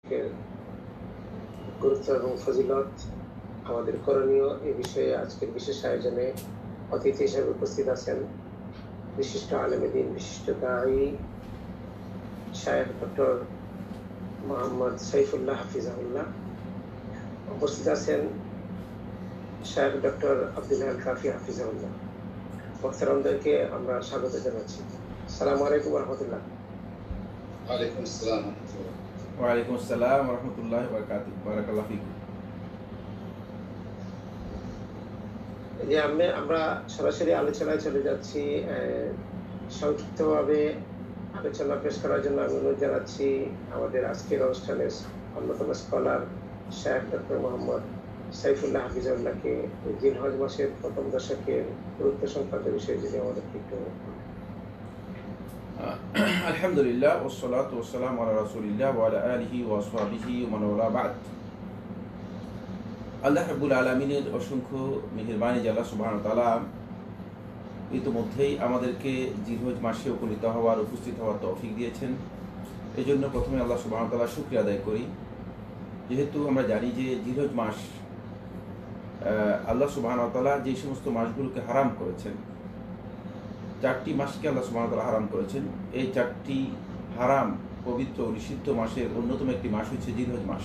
গুরুত্ব এবং ফজিলত, আমাদের করণীয় এই বিষয়ে আজকের বিশেষ আয়োজনে অতিথি হিসেবে উপস্থিত আছেন বিশিষ্ট আলেমে দ্বীন, বিশিষ্ট দাঈ শায়েখ ডক্টর মোহাম্মদ সাইফুল্লাহ হাফিজাহুল্লাহ। উপস্থিত আছেন শায়েখ ডক্টর আব্দুল্লাহ আল কাফি হাফিজাহুল্লাহ। বক্তারামদেরকে আমরা স্বাগত জানাচ্ছি। আসসালামু আলাইকুম ওয়া রাহমাতুল্লাহ। ওয়ালাইকুম আসসালাম। ওয়ালাইকুম আসসালাম ওয়া রাহমাতুল্লাহি ওয়া বারাকাতুহু। বারাকাল্লাহু ফিকুম। যে আমরা সরাসরি আলোচনায় চলে যাচ্ছি। সংক্ষিপ্তভাবে আলোচনা পেশ করার জন্য আমি অনুরোধ জানাচ্ছি আমাদের আজকের অনুষ্ঠানের অন্যতম স্কলার শায়েখ ডক্টর মোহাম্মদ সাইফুল্লাহ হাফিজাহুল্লাহকে জিলহজ মাসের প্রথম দশকের গুরুত্ব সংক্রান্ত বিষয়ে যদি আমাদেরকে একটু। আলহামদুলিল্লাহ ওয়াসসালাতু ওয়াসসালামু আলা রাসূলিল্লাহ ওয়া আলা আলিহি ওয়া আসহাবিহি ওয়া মান ওয়ালা বা'দ। আল্লাহ রাব্বুল আলামিনের অসংখ্য মেহেরবানি যে আল্লাহ সুবহানাহু ওয়া তাআলা ইতিমধ্যেই আমাদেরকে জিলহজ মাসে উপনীত হওয়ার, উপস্থিত হওয়ার তৌফিক দিয়েছেন। এই জন্য প্রথমে আল্লাহ সুবহানাহু ওয়া তাআলা শুকরিয়া আদায় করি। যেহেতু আমরা জানি যে জিলহজ মাস আল্লাহ সুবহানাহু ওয়া তাআলা যে সমস্ত মাসগুলোকে হারাম করেছেন, 4টি মাসকে আল্লাহ সুবহানাহু ওয়া তাআলা হারাম করেছেন। এই 4টি হারাম, পবিত্র, নিষিদ্ধ মাসের অন্যতম একটি মাস হচ্ছে জিলহজ মাস।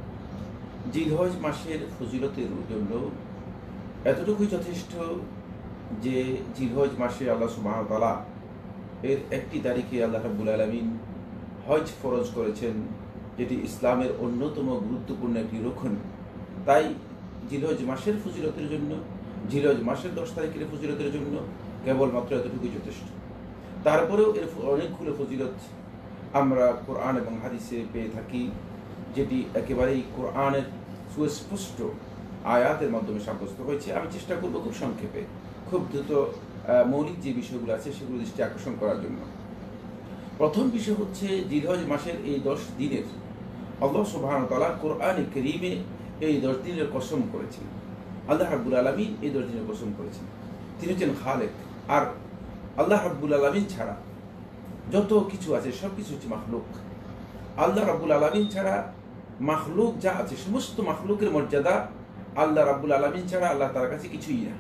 জিলহজ মাসের ফজিলতের জন্য এতটুকুই যথেষ্ট যে জিলহজ মাসে আল্লাহ সুবহানাহু ওয়া তাআলা এর একটি তারিখে আল্লাহ রাব্বুল আলামিন হজ ফরজ করেছেন, যেটি ইসলামের অন্যতম গুরুত্বপূর্ণ একটি রুকন। তাই জিলহজ মাসের ফজিলতের জন্য, জিলহজ মাসের 10 তারিখের ফজিলতের জন্য কেবলমাত্র এতটুকুই যথেষ্ট। তারপরেও এর অনেকগুলো ফজিলত আমরা কোরআন এবং হাদিসে পেয়ে থাকি, যেটি একেবারেই কোরআনের সুস্পষ্ট আয়াতের মাধ্যমে সাব্যস্ত হয়েছে। আমি চেষ্টা করব খুব সংক্ষেপে, খুব দ্রুত মৌলিক যে বিষয়গুলো আছে সেগুলো দৃষ্টি আকর্ষণ করার জন্য। প্রথম বিষয় হচ্ছে জিলহজ মাসের এই 10 দিনের আল্লাহ সুবহানাহু ওয়া তাআলা কোরআনে কারীমে এই 10 দিনের কসম করেছেন। আল্লাহ রাব্বুল আলামিন এই 10 দিনের কসম করেছেন। তিনি হচ্ছেন খালেক। আর আল্লাহ রাব্বুল আলামিন ছাড়া যত কিছু আছে সব কিছু হচ্ছে মাখলুক। আল্লাহ রাব্বুল আলামিন ছাড়া মাখলুক যা আছে, সমস্ত মাখলুকের মর্যাদা আল্লাহ রাব্বুল আলামিন ছাড়া আল্লাহ তার কাছে কিছুই না।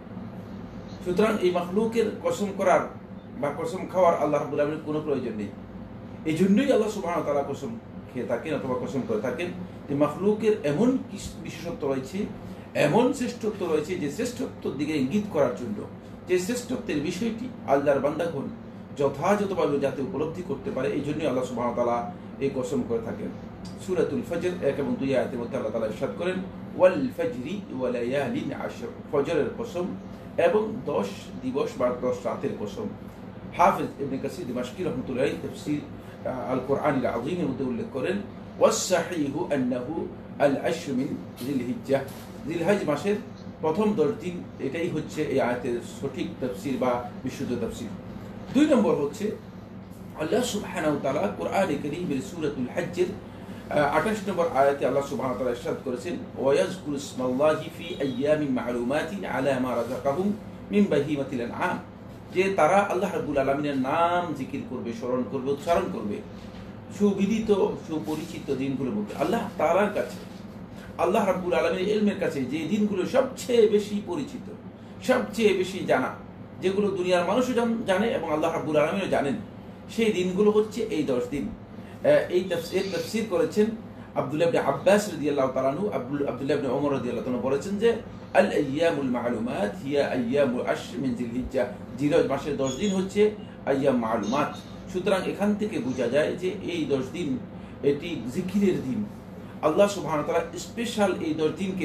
সুতরাং এই মাখলুকের কসম করার বা কসম খাওয়ার আল্লাহ রাব্বুল আলামিনের কোনো প্রয়োজন নেই। এই জন্যই আল্লাহ সুবহানাহু ওয়া তাআলা কসম খেয়ে থাকেন অথবা কসম করে থাকেন যে মাখলুকের এমন বিশেষত্ব রয়েছে, এমন শ্রেষ্ঠত্ব রয়েছে যে শ্রেষ্ঠত্বের দিকে ইঙ্গিত করার জন্য, যে শ্রেষ্ঠত্বের বিষয়টি আল্লাহর বান্দাগণ যথাযথভাবে যাতে উপলব্ধি করতে পারে, এই জন্যই আল্লাহ সুবহানাহু ওয়া তাআলা এই কসম করে থাকেন। সূরাতুল ফজর 1 এবং 2 আয়াতের মধ্যে আল্লাহ তাআলা ইরশাদ করেন, ওয়াল ফজরি ওয়া লায়ালিন আশর, ফজরের কসম এবং 10 দিবস বা 10 রাতের কসম। হাফেজ ইবনে কাসির দিমাশকি রাহমাতুল্লাহি আলাইহি তাফসীর আল কোরআনিল আযীমের মধ্যে উল্লেখ করেন, ওয়াস সাহিহু আন্নাহু আল আশর মিন জিলহিজ্জাহ, জিলহজ মাসের প্রথম 10 দিন, এটাই হচ্ছে এই আয়াতের সঠিক তাফসীর বা বিশুদ্ধ তাফসীর। 2 নম্বর হচ্ছে আল্লাহ সুবহানাহু ওয়া তাআলা কোরআনে কারীমের সূরাতুল হজ্জের 28 নম্বর আয়াতে আল্লাহ সুবহানাহু ওয়া তাআলা ইরশাদ করেছেন, ওয়া ইয়াযকুরু ইসমাল্লাহি ফি আইয়ামিন মা'লুমাতিন আলা মা রাযাকাহুম মিন বাহিমাতিল আনআম, যে তারা আল্লাহ রাব্বুল আলামিনের নাম জিকির করবে, স্মরণ করবে, উচ্চারণ করবে সুবিদিত, সুপরিচিত দিনগুলোর মধ্যে। আল্লাহ তাআলার কাছে, আল্লাহ রাব্বুল আলামিনের ইলমের কাছে যে দিনগুলো সবচেয়ে বেশি পরিচিত, সবচেয়ে বেশি জানা, যেগুলো দুনিয়ার মানুষও জানে এবং আল্লাহ রাব্বুল আলামিনও জানেন, সেই দিনগুলো হচ্ছে এই 10 দিন। এই তাফসীর করেছেন আব্দুল্লাহ ইবনে আব্বাস রাদিয়াল্লাহু তাআলা আনহু। আব্দুল্লাহ ইবনে ওমর রাদিয়াল্লাহু তাআলা বলেছেন যে আল আইয়ামুল মা'লুমাত হিয়া আইয়ামুল আশর মিন জিলহিজ্জাহ, জিলহজ মাসের 10 দিন হচ্ছে আইয়াম মা'লুমাত। সুতরাং এখান থেকে বোঝা যায় যে এই 10 দিন এটি জিকিরের দিন। আল্লাহ সুবহানাহু ওয়া তাআলা স্পেশাল এই 10 দিনকে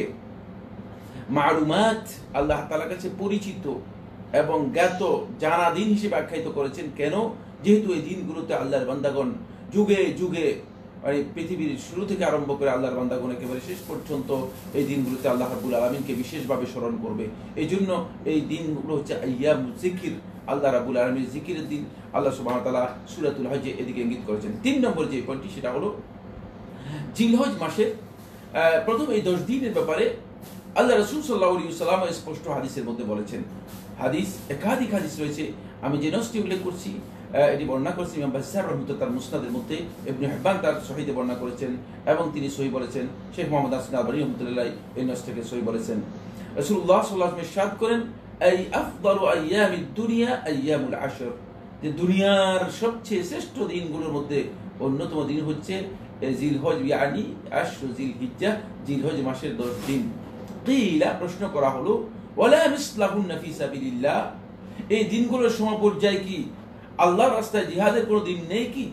মা'লুমাত, আল্লাহ তাআলার কাছে পরিচিত এবং জ্ঞাত, জানা দিন হিসেবে আখ্যায়িত করেছেন। কেন? যেহেতু এই দিনগুলোতে আল্লাহর বান্দাগণ যুগে যুগে, মানে পৃথিবীর শুরু থেকে আরম্ভ করে আল্লাহর বান্দাগণ একেবারে শেষ পর্যন্ত এই দিনগুলোতে আল্লাহ রাব্বুল আলামিনকে বিশেষভাবে স্মরণ করবে। এই জন্য এই দিনগুলো হচ্ছে আইয়াম জিকির, আল্লাহ রাব্বুল আলামিনের জিকিরের দিন। আল্লাহ সুবহানাহু ওয়া তাআলা সূরাতুল হজ্জে এদিকে ইঙ্গিত করেছেন। 3 নম্বর যে পয়েন্টটি সেটা হলো জিলহজ মাসের প্রথম এই 10 দিনের ব্যাপারে আল্লাহ রাসূল সাল্লাল্লাহু আলাইহি ওয়াসাল্লাম স্পষ্ট হাদিসের মধ্যে বলেছেন। হাদিস, একাধিক হাদিস রয়েছে, আমি যে নসটি উল্লেখ করছি এটি বর্ণনা করেছেন ইমাম বাজ্জার রহমতুল্লাহ তার মুসনাদের মধ্যে, ইবনে হিব্বান তার সহিহে বর্ণনা করেছেন এবং তিনি সহি বলেছেন। শেখ মোহাম্মদ হাসান আলবানী রহমতুল্লাহ এই নসটাকে সহি বলেছেন। রাসূলুল্লাহ সাল্লাল্লাহু আলাইহি ওয়াসাল্লাম ইরশাদ করেন, আই আফদালু আইয়ামিদ দুনিয়া আইয়ামুল আশর, যে দুনিয়ার সবচেয়ে শ্রেষ্ঠ দিনগুলোর মধ্যে অন্যতম দিন হচ্ছে জিলহজ, ইয়ানি আশরু জিলহিজ্জাহ, জিলহজ মাসের 10 দিন। কিলা, প্রশ্ন করা হলো, ওয়ালা মিসলাহুন্না ফি সাবিলিল্লাহ, এই দিনগুলোর সমপর্যায় কি আল্লাহর রাস্তায় জিহাদের কোনো দিন নেই কি?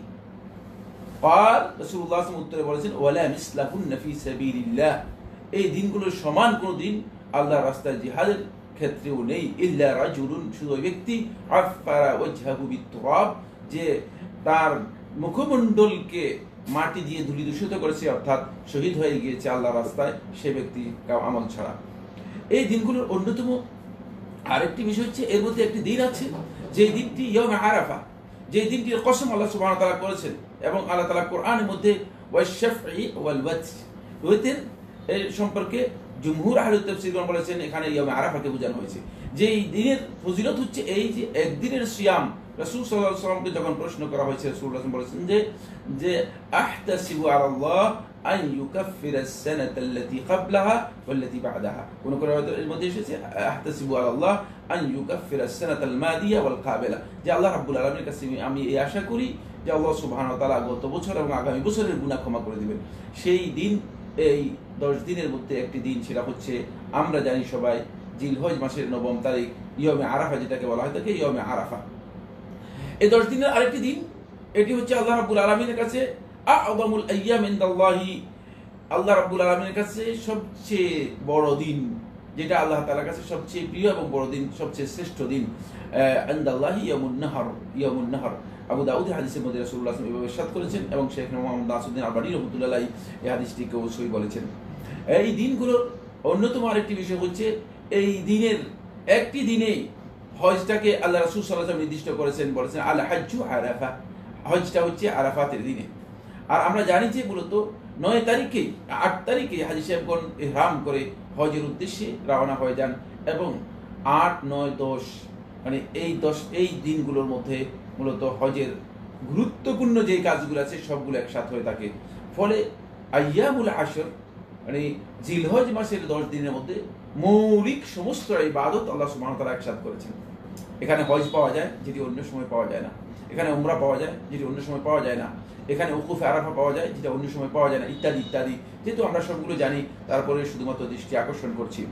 আর রাসূলুল্লাহ সাল্লাল্লাহু আলাইহি ওয়াসাল্লাম উত্তরে বলেছেন, ওয়ালা মিসলাহুন্না ফি সাবিলিল্লাহ, এই দিনগুলোর সমান কোনো দিন আল্লাহর রাস্তায় জিহাদের ক্ষেত্রেও নেই। ইল্লা রাজুলুন, শুধু ওই ব্যক্তি, আফারা ওয়াজহাহু বিতুরাব, যে তার মুখমণ্ডলকে মাটি দিয়ে ধুলি দূষিত করেছে, অর্থাৎ শহীদ হয়ে গিয়েছে আল্লাহর রাস্তায়, সে ব্যক্তি আমল ছাড়া। এই দিনগুলোর অন্যতম আরেকটি বিষয় হচ্ছে, এর মধ্যে একটি দিন আছে যে দিনটি ইয়াউমে আরাফা, যে দিনটির কসম আল্লাহ সুবহানাহু ওয়া তাআলা করেছেন, এবং আল্লাহ তাআলা কোরআনের মধ্যে ওয়াশ-শাফঈ ওয়াল ওয়াতর, ওয়াতর এর সম্পর্কে জুমহুর আহলুত তাফসীরগণ বলেছেন এখানে ইয়াউমে আরাফাকে বোঝানো হয়েছে। যে এই দিনের ফজিলত হচ্ছে এই যে একদিনের সিয়াম। রাসূল সাল্লাল্লাহু আলাইহি ওয়াসাল্লামকে যখন প্রশ্ন করা হয়েছে, রাসূল বলেছেন যে আহতাসিবু আলাল্লাহ আন ইউকাফিরা আস-সানাতা আল্লাতী ক্বাবলাহা ওয়াল্লাতী বা'দাহা, কোন কোন এর মধ্যে এসেছে আহতাসিবু আলাল্লাহ আন ইউকাফিরা আস-সানাতা আল-মাদিয়া ওয়াল কাবিলা, যে আল্লাহ রাব্বুল আলামিনের কাছে আমি এই আশা করি যে আল্লাহ সুবহানাহু ওয়া তাআলা গত বছর এবং আগামী বছরের গুনাহ ক্ষমা করে দিবেন। সেই দিন, এই 10 দিনের মধ্যে একটি দিন, সেটা হচ্ছে আমরা জানি সবাই জিলহজ মাসের 9 তারিখ ইয়াউমে আরাফা, যেটাকে বলা হয় থাকে ইয়াউমে আরাফা। এই 10 দিনের আরেকটি দিন, এটি হচ্ছে আল্লাহ রাব্বুল আলামিনের কাছে আ'যামুল আইয়াম ইনদাল্লাহি, আল্লাহ রাব্বুল আলামিনের কাছে সবচেয়ে বড় দিন, যেটা আল্লাহ তাআলার কাছে সবচেয়ে প্রিয় এবং বড় দিন, সবচেয়ে শ্রেষ্ঠ দিন। ইনদাল্লাহি ইয়াউমুন নাহর, ইয়াউমুন নাহর। আবু দাউদের হাদিসের মধ্যে রাসূলুল্লাহ সাল্লাল্লাহু আলাইহি ওয়াসাল্লাম ইরশাদ করেছেন, এবং শেখ মোহাম্মদ নাসিরউদ্দিন আলবানী রাহমাতুল্লাহ এই হাদিসটিকে সহি বলেছেন। এই দিনগুলোর অন্যতম আরেকটি বিষয় হচ্ছে, এই দিনের একটি দিনেই হজটাকে আল্লাহ রাসূল সাল্লাল্লাহু আলাইহি ওয়াসাল্লাম নির্দিষ্ট করেছেন, বলেছেন আল হাজ্জু আরাফা, হজটা হচ্ছে আরাফাতের দিনে। আর আমরা জানি যে মূলত 9 তারিখে 8 তারিখে হাজী সাহেবগণ ইহরাম করে হজের উদ্দেশ্যে রওনা হয়ে যান, এবং 8, 9, 10 মানে এই দিনগুলোর মধ্যে মূলত হজের গুরুত্বপূর্ণ যে কাজগুলো আছে সবগুলো একসাথে হয়ে থাকে। ফলে আইয়ামুল আশর মানে জিলহজ মাসের 10 দিনের মধ্যে মৌলিক সমস্ত ইবাদত আল্লাহ সুবহানাহু ওয়া তাআলা একসাথে করেছেন। এখানে হজ পাওয়া যায়, যেটি অন্য সময় পাওয়া যায় না। এখানে উমরা পাওয়া যায়, যেটি অন্য সময় পাওয়া যায় না। এখানে উকুফে আরাফা পাওয়া যায়, যেটা অন্য সময় পাওয়া যায় না, ইত্যাদি ইত্যাদি। যেহেতু আমরা সবগুলো জানি, তারপরে শুধুমাত্র দৃষ্টি আকর্ষণ করছি।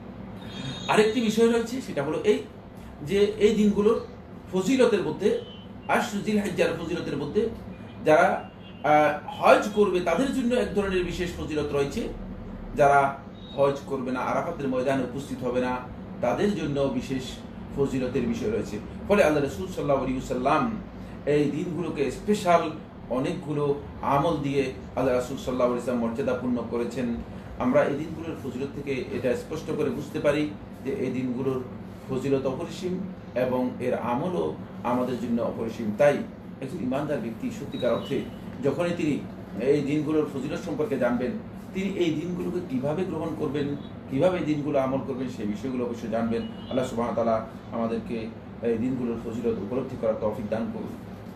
আরেকটি বিষয় রয়েছে, সেটা হলো এই যে এই দিনগুলোর ফজিলতের মধ্যে, আশরু জিলহিজ্জার ফজিলতের মধ্যে যারা হজ করবে তাদের জন্য এক ধরনের বিশেষ ফজিলত রয়েছে। যারা হজ করবে না, আরাফাতের ময়দানে উপস্থিত হবে না, তাদের জন্য বিশেষ ফজিলতের বিষয় রয়েছে। ফলে আল্লাহ রাসূল সাল্লাল্লাহু আলাইহি ওয়াসাল্লাম এই দিনগুলোকে স্পেশাল অনেকগুলো আমল দিয়ে আল্লাহ রাসূল সাল্লাল্লাহু আলাইহি ওয়াসাল্লাম মর্যাদাপূর্ণ করেছেন। আমরা এই দিনগুলোর ফজিলত থেকে এটা স্পষ্ট করে বুঝতে পারি যে এই দিনগুলোর ফজিলত অপরিসীম এবং এর আমলও আমাদের জন্য অপরিসীম। তাই একজন ইমানদার ব্যক্তি সত্যিকার অর্থে যখনই তিনি এই দিনগুলোর ফজিলত সম্পর্কে জানবেন, তিনি এই দিনগুলোকে কিভাবে গ্রহণ করবেন, কিভাবে এই দিনগুলো আমল করবেন, সেই বিষয়গুলো অবশ্যই জানবেন। আল্লাহ সুবহানাহু ওয়া তাআলা আমাদেরকে এই দিনগুলোর ফজিলত উপলব্ধি করার তৌফিক দান করুন।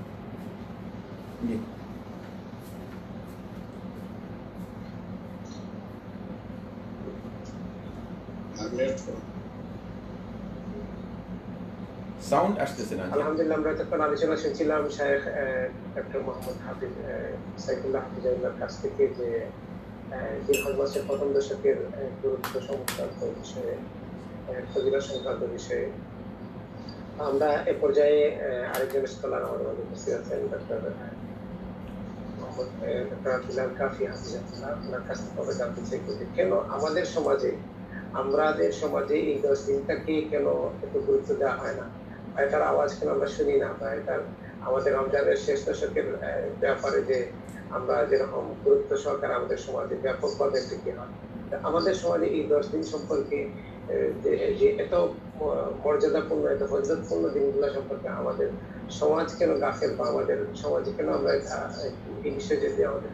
সাউন্ড আসতেছে না। আলহামদুলিল্লাহ, আমরা তখন আলোচনা শুনছিলাম শেখ ডক্টর মোহাম্মদ হাফিজ সাইফুল্লাহ হাফিজুল্লাহর কাছ থেকে যে জিলহজ মাসের প্রথম দশকের গুরুত্ব সংক্রান্ত বিষয়ে, ফজিলত সংক্রান্ত বিষয়ে। আমরা এ পর্যায়ে আরেকজন স্কলার আমাদের মধ্যে উপস্থিত আছেন, ডক্টর আব্দুল্লাহ কাফি হাফিজাহুল্লাহ। ওনার কাছ থেকে আমরা জানতে চাই যে কেন আমাদের সমাজে এই 10 দিনটাকে কেন এত গুরুত্ব দেওয়া হয় না, বা এটার আওয়াজ কেন আমরা শুনি না, বা এটার আমাদের রমজানের শেষ দশকের ব্যাপারে যে আমরা যেরকম গুরুত্ব সহকারে আমাদের সমাজে ব্যাপকভাবে কি হয়, আমাদের সমাজে এই 10 দিন সম্পর্কে যে এত মর্যাদাপূর্ণ, এত ফজিলতপূর্ণ দিনগুলো সম্পর্কে আমাদের সমাজ কেন গাফেল, বা আমাদের সমাজে কেন আমরা এই বিষয়ে যদি আমাদের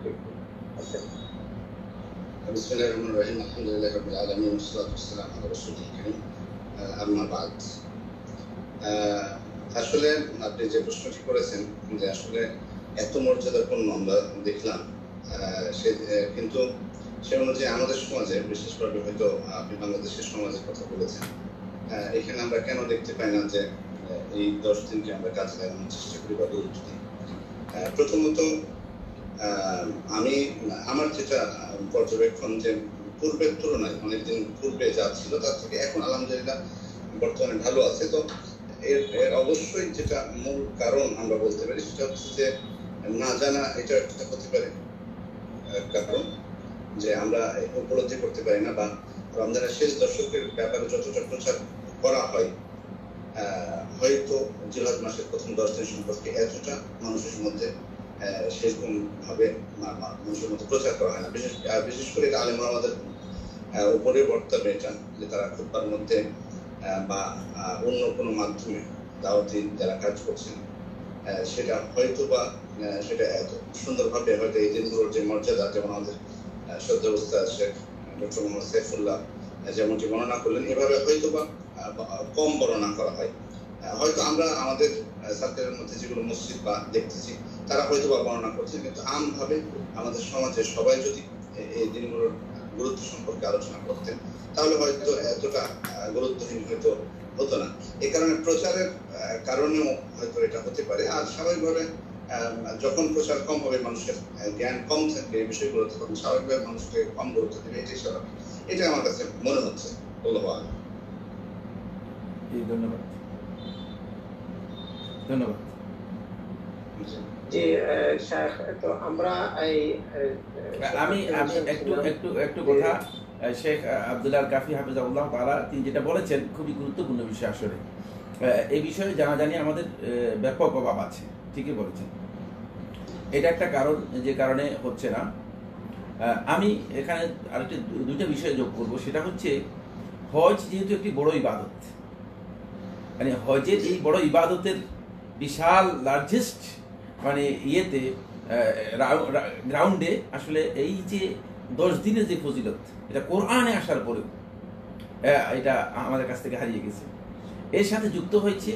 بسم الله الرحمن الرحيم الحمد لله رب العالمين والصلاة والسلام على رسوله الكريم أما بعد আসলে আপনি যে প্রশ্নটি করেছেন যে আসলে এত মর্যাদাপূর্ণ আমরা দেখলাম, কিন্তু সে অনুযায়ী আমাদের সমাজে, বিশেষভাবে হয়তো আপনি বাংলাদেশের সমাজের কথা বলেছেন, এখানে আমরা কেন দেখতে পাই না যে এই 10 দিনকে আমরা কাজে লাগানোর চেষ্টা করি বা গুরুত্ব দিই। প্রথমত আমি আমার যেটা পর্যবেক্ষণ যে পূর্বের তুলনায় অনেকদিন পূর্বে যা ছিল তার থেকে এখন আলহামদুলিল্লাহ বর্তমানে ভালো আছে। তো এর অবশ্যই যেটা মূল কারণ আমরা বলতে পারি সেটা হচ্ছে যে না জানা, এটা একটা হতে পারে কারণ, যে আমরা উপলব্ধি করতে পারি না, বা রমজানের শেষ দশকের ব্যাপারে যতটা প্রচার করা হয় হয়তো জিলহজ মাসের প্রথম 10 দিন সম্পর্কে এতটা মানুষের মধ্যে সেরকম ভাবে মানুষের মধ্যে প্রচার করা হয় না। বিশেষ করে আলেম ওলামাদের উপরে বর্তাবে এটা, যে তারা খুতবার মধ্যে বা অন্য কোনো মাধ্যমে দাওয়াতি যারা কাজ করছেন সেটা হয়তো বা সেটা এত সুন্দরভাবে হয়তো এই দিনগুলোর যে মর্যাদা, যেমন আমাদের শ্রদ্ধা উস্তাদ শেখ ডক্টর মোহাম্মদ সাইফুল্লাহ যেমনটি বর্ণনা করলেন, এভাবে হয়তো বা কম বর্ণনা করা হয়। হয়তো আমরা আমাদের সার্কেলের মধ্যে যেগুলো মসজিদ বা দেখতেছি তারা হয়তো বা বর্ণনা করছে, কিন্তু আমভাবে আমাদের সমাজে সবাই যদি এই দিনগুলোর গুরুত্ব সম্পর্কে আলোচনা করতেন তাহলে হয়তো এতটা গুরুত্বহীন হয়তো হতো না। এই কারণে প্রচারের কারণেও হয়তো এটা হতে পারে। আর স্বাভাবিকভাবে যখন প্রচার কম হবে, মানুষের জ্ঞান কম থাকবে এই বিষয়গুলো, তখন স্বাভাবিকভাবে মানুষকে কম গুরুত্ব দেবে, এটাই স্বাভাবিক। এটা আমার কাছে মনে হচ্ছে। ধন্যবাদ। ধন্যবাদ। জি শায়খ, তো আমরা আমি একটু কথা, শেখ আব্দুল্লাহ কাফি হাফিজাহুল্লাহ তাআলা তিনি যেটা বলেছেন খুবই গুরুত্বপূর্ণ বিষয়। আসলে এই বিষয়ে জানাজানি আমাদের ব্যাপক অভাব আছে, ঠিকই বলেছেন। এটা একটা কারণ, যে কারণে হচ্ছে না। আমি এখানে আরেকটি দুইটা বিষয় যোগ করব, সেটা হচ্ছে হজ যেহেতু একটি বড় ইবাদত, মানে হজের এই বড় ইবাদতের বিশাল লার্জেস্ট মানে ইয়েতে গ্রাউন্ডে আসলে এই যে 10 দিনের যে ফজিলত, এটা কোরআনে আসার পরেও এটা আমাদের কাছ থেকে হারিয়ে গেছে। এর সাথে যুক্ত হয়েছে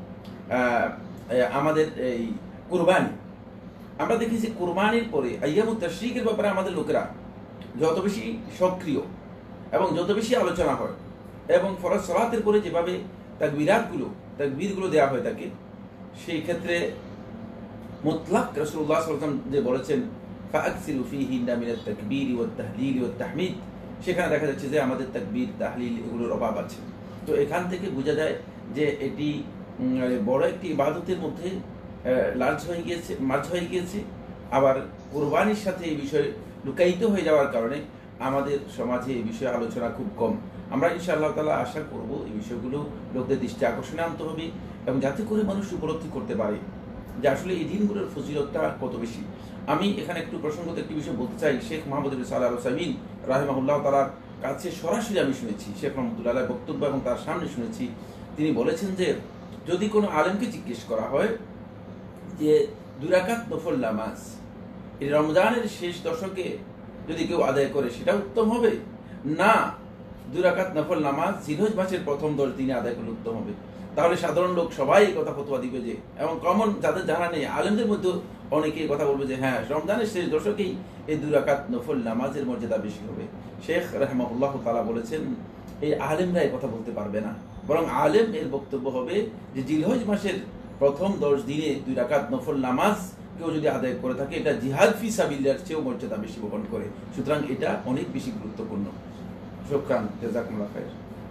আমাদের এই কুরবানি। আমরা দেখেছি কোরবানির পরে আইয়ামুত তাশরিকের ব্যাপারে আমাদের লোকেরা যত বেশি সক্রিয় এবং যত বেশি আলোচনা হয়, এবং ফরজ সালাতের পরে যেভাবে তাকবীরগুলো দেওয়া হয় তাকে, সেই ক্ষেত্রে মুতলাক রাসূলুল্লাহ সাল্লাল্লাহু আলাইহি ওয়াসাল্লাম যে বলেছেন ফাআকসিরু ফীহিন্না মিনাত তাকবীর ওয়াত তাহলিল ওয়াত তাহমিদ, সেখানে দেখা যাচ্ছে যে আমাদের তাকবীর তাহলিল এগুলোর অভাব আছে। তো এখান থেকে বোঝা যায় যে এটি বড় একটি ইবাদতের মধ্যে মার্জ হয়ে গিয়েছে। আবার কুরবানির সাথে এই বিষয় লুকায়িত হয়ে যাওয়ার কারণে আমাদের সমাজে এই বিষয়ে আলোচনা খুব কম। আমরা ইনশাআল্লাহ তাআলা আশা করব এই বিষয়গুলো লোকদের দৃষ্টি আকর্ষণে আনতে হবে, এবং যাতে করে মানুষ উপলব্ধি করতে পারে যে আসলে এই দিনগুলোর ফজিলতটা কত বেশি। আমি এখানে একটু প্রসঙ্গত একটি বিষয় বলতে চাই। শেখ মোহাম্মদ বিন সালেহ আল উসাইমিন রাহিমাহুল্লাহ তাআলার কাছে সরাসরি আমি শুনেছি, শেখ রহমতুল্লাহ আলাইহির বক্তব্য এবং তার সামনে শুনেছি, তিনি বলেছেন যে যদি কোনো আলেমকে জিজ্ঞেস করা হয় যে 2 রাকাত নফল নামাজ এই রমজানের শেষ দশকে যদি কেউ আদায় করে সেটা উত্তম হবে, না 2 রাকাত নফল নামাজ জিলহজ মাসের প্রথম 10 দিনে আদায় করলে উত্তম হবে, তাহলে সাধারণ লোক সবাই এই কথা ফতোয়া দিবে যে, এবং কমন যাদের জানা নেই আলেমদের মধ্যে অনেকে কথা বলবে যে হ্যাঁ রমজানের শেষ দশকেই এই 2 রাকাত নফল নামাজের মর্যাদা বেশি হবে। শেখ রাহিমাহুল্লাহ তাআলা বলেছেন এই আলেমরা এই কথা বলতে পারবে না, বরং আলেম এর বক্তব্য হবে যে জিলহজ মাসের প্রথম 10 দিনে 2 রাকাত নফল নামাজ কেউ যদি আদায় করে থাকে এটা জিহাদ ফি সাবিলিল্লাহর চেয়েও মর্যাদা বেশি বহন করে। সুতরাং এটা অনেক বেশি গুরুত্বপূর্ণ। শুকরান, জাযাকুমুল্লাহ খাইর।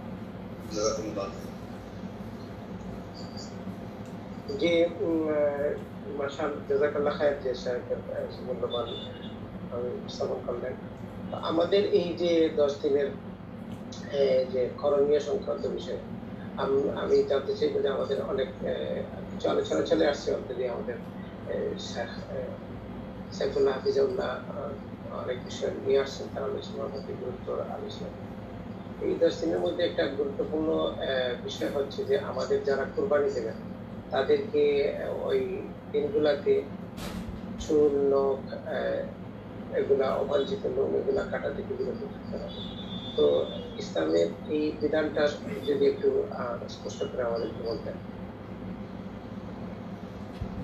জি মাশাআল্লাহ, জাযাকাল্লাহ খাইর যে শায়খের মূল্যবান উপস্থাপন করলেন। আমাদের এই যে 10 দিনের যে করণীয় সংক্রান্ত বিষয় আমি জানতে চাইব যে আমাদের অনেক কিছু আলোচনা চলে আসছে অলরেডি। আমাদের শেখ সাইফুল্লাহ হাফিজাহুল্লাহ অনেক বিষয় নিয়ে আসছেন, তার আলোচনার মধ্যে গুরুত্ব আলোচনা। এই 10 দিনের মধ্যে একটা গুরুত্বপূর্ণ বিষয় হচ্ছে যে আমাদের যারা কুরবানি দেবেন তাদেরকে ওই দিনগুলাতে চুল, নখ, এগুলা অবাঞ্ছিত লোম এগুলা কাটা থেকে বিরত থাকতে হবে। তো ইসলামের এই বিধানটা যদি একটু স্পষ্ট করে আমাদেরকে বলতেন।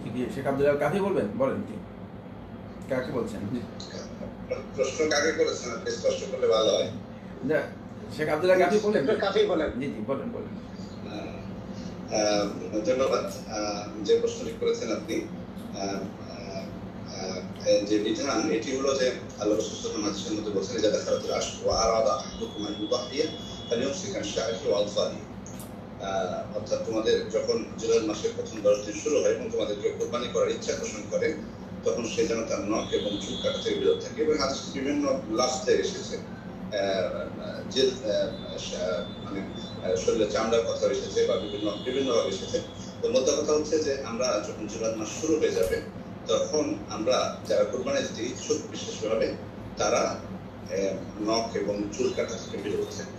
শেখ আব্দুল কাফি বলবেন, বলেন কি কাকে বলছেন? প্রশ্ন কাকে করেছেন আপনি স্পষ্ট করলে ভালো হয়। শেখ আব্দুল কাফি বলেন, কাফি বলেন। জি জি বলেন বলেন। ধন্যবাদ। যে প্রশ্নটি করেছেন আপনি, যে বিধান এটি হলো যে আল্লাহ রাসূল সাল্লাল্লাহু আলাইহি ওয়াসাল্লাম মধ্যে বলেছেন, ইযা দাখালাতুল আশর ওয়া আরাদা আহাদুকুম আন ইউদাহিয়া ফালিয়ুমসিক আন শা'রিহি ওয়া আযফারিহি। অর্থাৎ তোমাদের যখন জিলহজ মাসের প্রথম 10 দিন শুরু হয় এবং তোমাদের কেউ কুরবানি করার ইচ্ছা পোষণ করে, তখন সে যেন তার নখ এবং চুল কাটা থেকে বিরত থাকে। এবং হাদিসে বিভিন্ন লফজে এসেছে, যে মানে শরীরের চামড়ার কথা এসেছে বা বিভিন্নভাবে এসেছে। তো মোদ্দা কথা হচ্ছে যে আমরা যখন জিলহজ মাস শুরু হয়ে যাবে, তখন আমরা যারা কুরবানি দিতে ইচ্ছুক বিশেষভাবে তারা নখ এবং চুল কাটা থেকে বিরত থাকবে।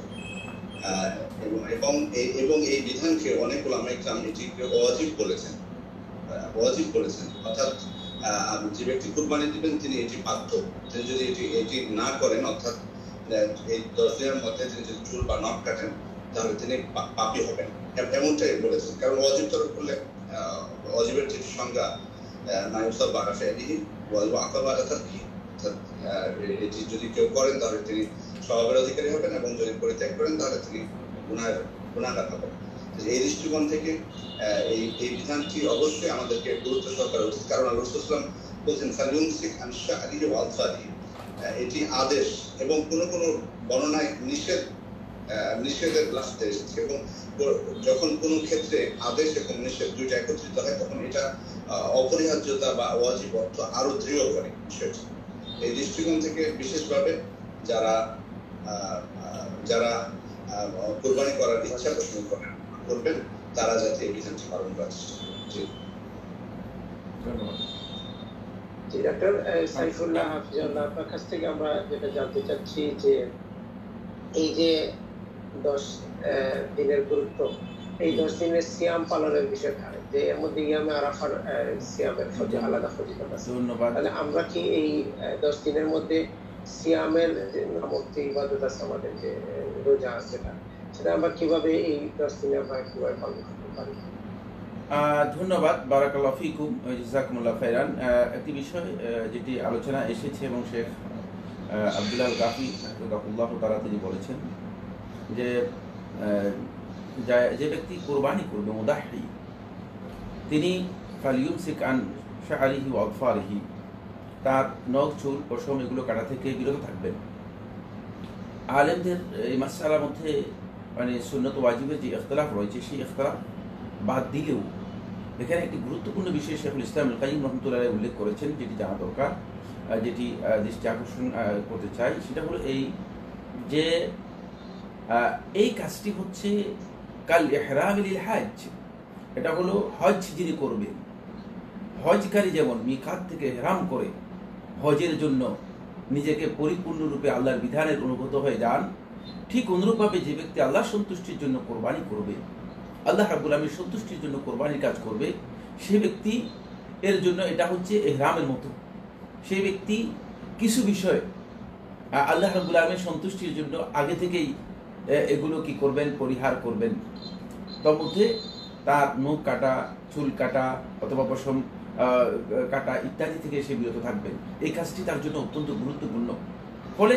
এবং এই বিধানকে অনেক উলামায়ে কেরাম এটিকে ওয়াজিব বলেছেন, অর্থাৎ যে ব্যক্তি কুরবানি দিবেন তিনি এটি বাধ্য। তিনি যদি এটি না করেন, অর্থাৎ এই 10 দিনের মধ্যে তিনি যদি চুল বা নখ কাটেন, তাহলে তিনি পাপী হবেন, এমনটাই বলেছেন। কারণ ওয়াজিব তরক করলে ওয়াজিবের যে সংজ্ঞা এটি যদি কেউ করেন তাহলে তিনি স্বভাবের অধিকারী হবেন, এবং যদি পরিত্যাগ করেন তাহলে তিনি গুনাহগার হবেন। এই দৃষ্টিকোণ থেকে এই বিধানটি অবশ্যই আমাদেরকে গুরুত্ব সহকারে উচিত। কারণ আল্লাহ রাসূল সাল্লাল্লাহু আলাইহি ওয়াসাল্লাম বলেছেন ফালিয়ুমসিক আন শা'রিহি ওয়া আযফারিহি। এটি আদেশ এবং কোনো বর্ণনায় নিষেধের লাফতে এসেছে। এবং যখন কোনো ক্ষেত্রে আদেশ এবং নিষেধ দুইটা একত্রিত হয়, তখন এটা অপরিহার্যতা বা ওয়াজিব অর্থ আরো দৃঢ় করে বিষয়টি। এই দৃষ্টিকোণ থেকে বিশেষভাবে যারা কুরবানি করার ইচ্ছা পোষণ করবেন, তারা যাতে এই বিধানটি পালন করার চেষ্টা করেন। জি ডাক্তার সাইফুল্লাহ হাফিজাল্লাহ, আপনার কাছ থেকে আমরা যেটা জানতে চাচ্ছি যে এই যে 10 দিনের গুরুত্ব, এই 10 দিনের সিয়াম পালনের বিষয়টা, যে এর মধ্যে ইয়ামে আরাফার সিয়ামের আলাদা ফজিলত আছে। ধন্যবাদ। তাহলে আমরা কি এই 10 দিনের মধ্যে সিয়ামের যে নামক যে ইবাদত আছে আমাদের, যে রোজা যেটা, সেটা আমরা কিভাবে এই 10 দিনে আমরা কিভাবে পালন করতে পারি? ধন্যবাদ, বারাকাল্লাহু ফিকুম, জাযাকুমুল্লাহ খাইরান। একটি বিষয় যেটি আলোচনা এসেছে এবং শেখ আব্দুল্লাহ কাফি হাফিজাহুল্লাহ তাআলা তিনি বলেছেন যে যে ব্যক্তি কোরবানি করবে মুদাহি, তিনি ফালিয়ুমসিক আন শা'রিহি ওয়া আযফারিহি, তার নখ চুল পশম এগুলো কাটা থেকে বিরত থাকবেন। আলেমদের এই মাসআলার মধ্যে মানে সুন্নত ওয়াজিবের যে ইখতিলাফ রয়েছে, সেই ইখতিলাফ বাদ দিলেও এখানে একটি গুরুত্বপূর্ণ বিষয় শেখুল ইসলাম ইবনে কাইয়িম রাহমাতুল্লাহ আলাইহি উল্লেখ করেছেন, যেটি জানা দরকার, যেটি দৃষ্টি আকর্ষণ করতে চাই, সেটা হলো এই যে এই কাজটি হচ্ছে কাল ইহরাম লিল হজ। এটা হলো হজ যিনি করবেন, হজকারী যেমন মিকাত থেকে ইহরাম করে হজের জন্য নিজেকে পরিপূর্ণরূপে আল্লাহর বিধানের অনুগত হয়ে যান, ঠিক অনুরূপভাবে যে ব্যক্তি আল্লাহ সন্তুষ্টির জন্য কোরবানি করবে, আল্লাহ রাব্বুল আলামিনের সন্তুষ্টির জন্য কোরবানির কাজ করবে, সেই ব্যক্তি এর জন্য এটা হচ্ছে ইহরামের মতো। সেই ব্যক্তি কিছু বিষয় আল্লাহ রাব্বুল আলামিনের সন্তুষ্টির জন্য আগে থেকেই এগুলো কি করবেন, পরিহার করবেন। তার মধ্যে তার নখ কাটা, চুল কাটা অথবা পশম কাটা ইত্যাদি থেকে সে বিরত থাকবেন। এই কাজটি তার জন্য অত্যন্ত গুরুত্বপূর্ণ। ফলে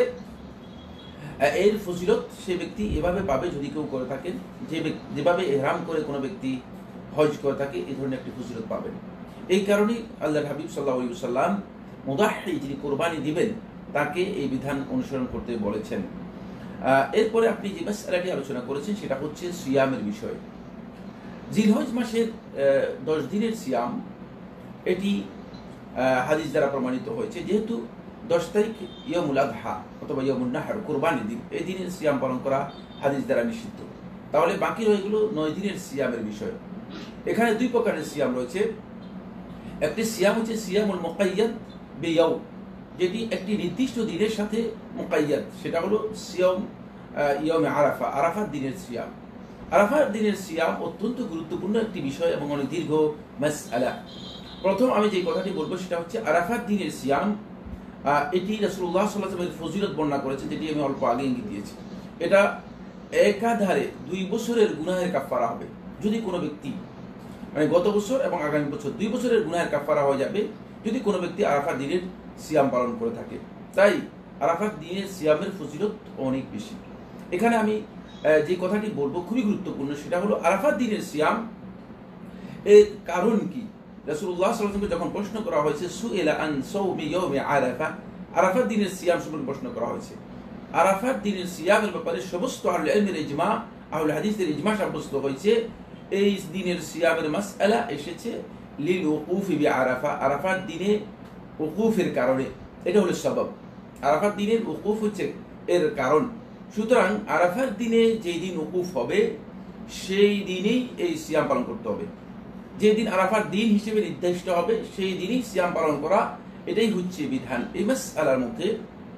এর ফজিলত সে ব্যক্তি এভাবে পাবে যদি কেউ করে থাকেন, যেভাবে ইহরাম করে কোনো ব্যক্তি হজ করে থাকে, এই ধরনের একটি ফজিলত পাবেন। এই কারণেই আল্লাহর হাবিব সাল্লাল্লাহু আলাইহি ওয়াসাল্লাম মুদাহি, যিনি কোরবানি দিবেন, তাকে এই বিধান অনুসরণ করতে বলেছেন। এরপরে আপনি যে মাসআলাটি আলোচনা করেছেন সেটা হচ্ছে সিয়ামের বিষয়। জিলহজ মাসের 10 দিনের সিয়াম, এটি হাদিস দ্বারা প্রমাণিত হয়েছে। যেহেতু 10 তারিখ ইয়ামুল আযহা অথবা ইয়ামুন নাহর, কোরবানি দিন, এই দিনের সিয়াম পালন করা হাদিস দ্বারা নিষিদ্ধ। তাহলে বাকি রয়ে গেল 9 দিনের সিয়ামের বিষয়। এখানে 2 প্রকারের সিয়াম রয়েছে। একটি সিয়াম হচ্ছে সিয়ামুল মুকাইয়াদ বিয়াউম, যেটি একটি নির্দিষ্ট দিনের সাথে মুকাইয়াদ, সেটা হলো সিয়াম ইয়ামে আরাফা, আরাফার দিনের সিয়াম। আরাফার দিনের সিয়াম অত্যন্ত গুরুত্বপূর্ণ একটি বিষয় এবং অনেক দীর্ঘ মাসআলা। প্রথম আমি যে কথাটি বলবো সেটা হচ্ছে আরাফার দিনের সিয়াম। এটি রাসূলুল্লাহ সাল্লাল্লাহু আলাইহি ওয়াসাল্লাম ফজিলত বর্ণনা করেছেন, যেটি আমি অল্প আগে ইঙ্গিত দিয়েছি। এটা একাধারে 2 বছরের গুনাহের কাফারা হবে। যদি কোনো ব্যক্তি মানে গত বছর এবং আগামী বছর 2 বছরের গুনাহের কাফারা হয়ে যাবে যদি কোনো ব্যক্তি আরাফাত দিনের সিয়াম পালন করে থাকে। তাই আরাফাত দিনের সিয়ামের ফজিলত অনেক বেশি। এখানে আমি যে কথাটি বলবো খুবই গুরুত্বপূর্ণ, সেটা হলো আরাফাত দিনের সিয়াম এর কারণ কি। রাসূলুল্লাহ সাল্লাল্লাহু আলাইহি ওয়াসাল্লাম যখন প্রশ্ন করা হয়েছে সুইলা আন সাওমি ইয়াউমি আরাফা, আরাফাত দিনের সিয়াম সম্পর্কে প্রশ্ন করা হয়েছে। আরাফাত দিনের সিয়ামের ব্যাপারে সমস্ত আহলে ইলমের ইজমা, আহলে হাদিসের ইজমা সাব্যস্ত হয়েছে। এই দিনের সিয়ামের মাসআলা এসেছে লিল ওকুফি বি আরাফা, আরাফাত দিনে ওকুফের কারণে। এটা হলো সবব। আরাফাত দিনের ওকুফ হচ্ছে এর কারণ। সুতরাং আরাফাত দিনে যেই দিন ওকুফ হবে সেই দিনেই এই সিয়াম পালন করতে হবে। যেদিন আরাফাত দিন হিসেবে নির্দিষ্ট হবে সেই দিনই সিয়াম পালন করা, এটাই হচ্ছে বিধান। এই মাসআলার মধ্যে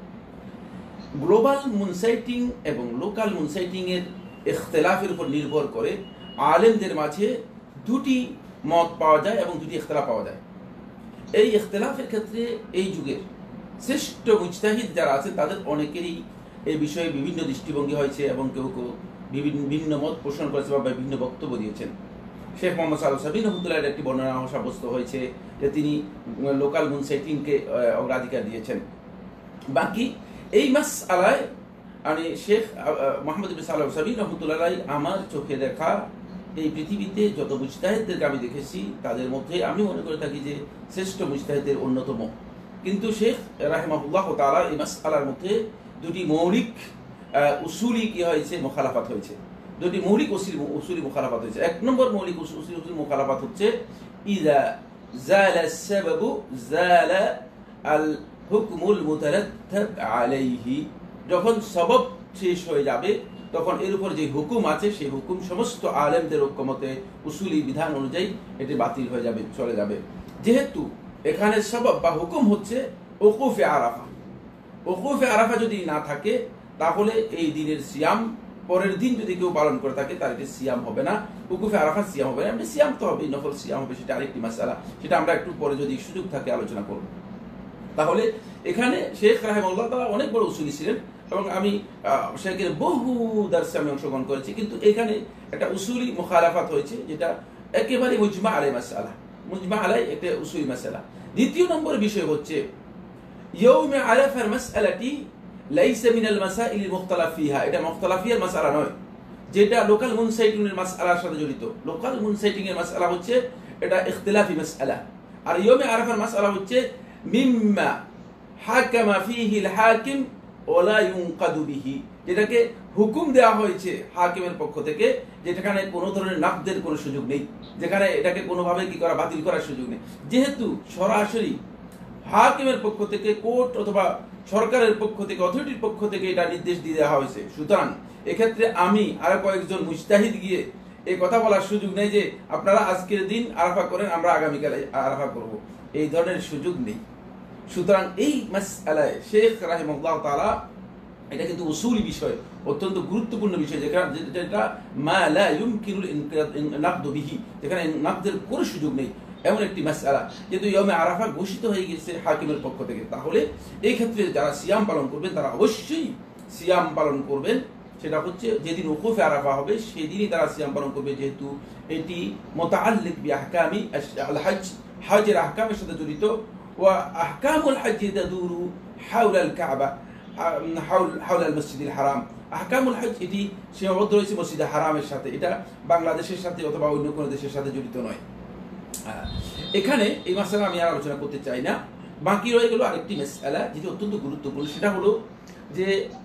গ্লোবাল মুনসাইটিং এবং লোকাল মুনসাইটিং এর ইখতিলাফের উপর নির্ভর করে আলেমদের মাঝে দুটি মত পাওয়া যায় এবং দুটি ইখতিলাফ পাওয়া যায়। এই ইখতিলাফের ক্ষেত্রে এই যুগের শ্রেষ্ঠ মুজতাহিদ যারা আছেন তাদের অনেকেরই এই বিষয়ে বিভিন্ন দৃষ্টিভঙ্গি হয়েছে এবং কেউ কেউ বিভিন্ন মত পোষণ করেছে বা বিভিন্ন বক্তব্য দিয়েছেন। শেখ মোহাম্মদ সাল সাবিন রহমতুল্লাহ একটি বর্ণনা সাব্যস্ত হয়েছে যে তিনি লোকাল মুনসাইটিংকে অগ্রাধিকার দিয়েছেন। বাকি এই মাসআলায় আমি শেখ মোহাম্মদ ইবনে সাল সাবিন রহমতুল্লাহ আমার চোখে দেখা এই পৃথিবীতে যত মুজতাহিদদেরকে আমি দেখেছি তাদের মধ্যে আমি মনে করে থাকি যে শ্রেষ্ঠ মুজতাহিদের অন্যতম। কিন্তু শেখ রাহিমাহুল্লাহ তাআলা এই মাসআলার মধ্যে দুটি মৌলিক উসুলি কি হয়েছে, মুখালাফাত হয়েছে। দুটি মৌলিক উসুলি মুখালাফাত হয়েছে। এক নম্বর মৌলিক উসুলি মুখালাফাত হচ্ছে ইযা জালা আস-সাবাবু জালা আল হুকমুল মুতারাত্তাব আলাইহি, যখন সবব শেষ হয়ে যাবে তখন এর উপর যে হুকুম আছে সেই হুকুম সমস্ত আলেমদের ঐক্যমতে উসুলি বিধান অনুযায়ী এটি বাতিল হয়ে যাবে, চলে যাবে। যেহেতু এখানে সবব বা হুকুম হচ্ছে ওকুফে আরাফা, ওকুফে আরাফা যদি না থাকে তাহলে এই দিনের সিয়াম পরের দিন যদি কেউ পালন করে থাকে তার এটি সিয়াম হবে না, ওকুফে আরাফা সিয়াম হবে না। এমনি সিয়াম তো হবে, নফল সিয়াম হবে, সেটা আরেকটি মাসআলা, সেটা আমরা একটু পরে যদি সুযোগ থাকে আলোচনা করব। তাহলে এখানে শেখ রাহিমাহুল্লাহ তাআলা অনেক বড় উসুলি ছিলেন এবং আমি শেখের বহু দার্সে আমি অংশগ্রহণ করেছি, কিন্তু এখানে একটা উসুলি মুখালাফাত হয়েছে যেটা একেবারে মুজমা আলাই মাসআলা, মুজমা আলাই একটা উসুলি মাসআলা। দ্বিতীয় নম্বর বিষয় হচ্ছে ইয়াউমে আরাফার মাসআলাটি লাইসা মিনাল মাসাইল মুখতালাফ ফিহা, এটা মুখতালাফ ফিহার মাসআলা নয়, যেটা লোকাল মুনসাইটিং এর মাসআলার সাথে জড়িত। লোকাল মুনসাইটিং এর মাসআলা হচ্ছে এটা ইখতিলাফি মাসআলা, আর ইয়াউমে আরাফার মাসআলা হচ্ছে মিম্মা হাকামা ফিহিল হাকিম ওয়ালা ইউনকাদু বিহি, যেটাকে হুকুম দেওয়া হয়েছে হাকিমের পক্ষ থেকে, যেখানে কোনো ধরনের নাকদের কোনো সুযোগ নেই, যেখানে এটাকে কোনোভাবে কি করা বাতিল করার সুযোগ নেই। যেহেতু সরাসরি হাকিমের পক্ষ থেকে, কোর্ট অথবা সরকারের পক্ষ থেকে, অথরিটির পক্ষ থেকে এটা নির্দেশ দিয়ে দেওয়া হয়েছে, সুতরাং এক্ষেত্রে আমি আর কয়েকজন মুজতাহিদ গিয়ে এই কথা বলার সুযোগ নেই যে আপনারা আজকের দিন আরাফা করেন, আমরা আগামীকালে আরাফা করব, এই ধরনের সুযোগ নেই। সুতরাং এই মাসআলায় শেখ রাহিমাহুল্লাহ তাআলা, এটা কিন্তু উসুলি বিষয়, অত্যন্ত গুরুত্বপূর্ণ বিষয়, যেটা মা লা ইউমকিনুল নাকদু বিহি, যেখানে নাকদের কোনো সুযোগ নেই, এমন একটি মাসআলা। যেহেতু ইয়াউমে আরাফা ঘোষিত হয়ে গেছে হাকিমের পক্ষ থেকে, তাহলে এই ক্ষেত্রে যারা সিয়াম পালন করবেন তারা অবশ্যই সিয়াম পালন করবেন। সেটা হচ্ছে যেদিন ওকুফে আরাফা হবে সেদিনই তারা সিয়াম পালন করবে, যেহেতু এটি মুতাআল্লিক বিআহকামি আল হজ, হজের আহকামের সাথে জড়িত। ওয়া আহকামুল হজ তাদুরু হাওলাল কাবা হাওলাল মসজিদুল হারাম, আহকামুল হজ এটি সীমাবদ্ধ রয়েছে মসজিদে হারামের সাথে, এটা বাংলাদেশের সাথে অথবা অন্য কোনো দেশের সাথে জড়িত নয়। এখানে এই মাসআলা আমি আর আলোচনা করতে চাই না। বাকি রয়ে গেল আরেকটি মাসআলা যেটি অত্যন্ত গুরুত্বপূর্ণ, সেটা হলো যে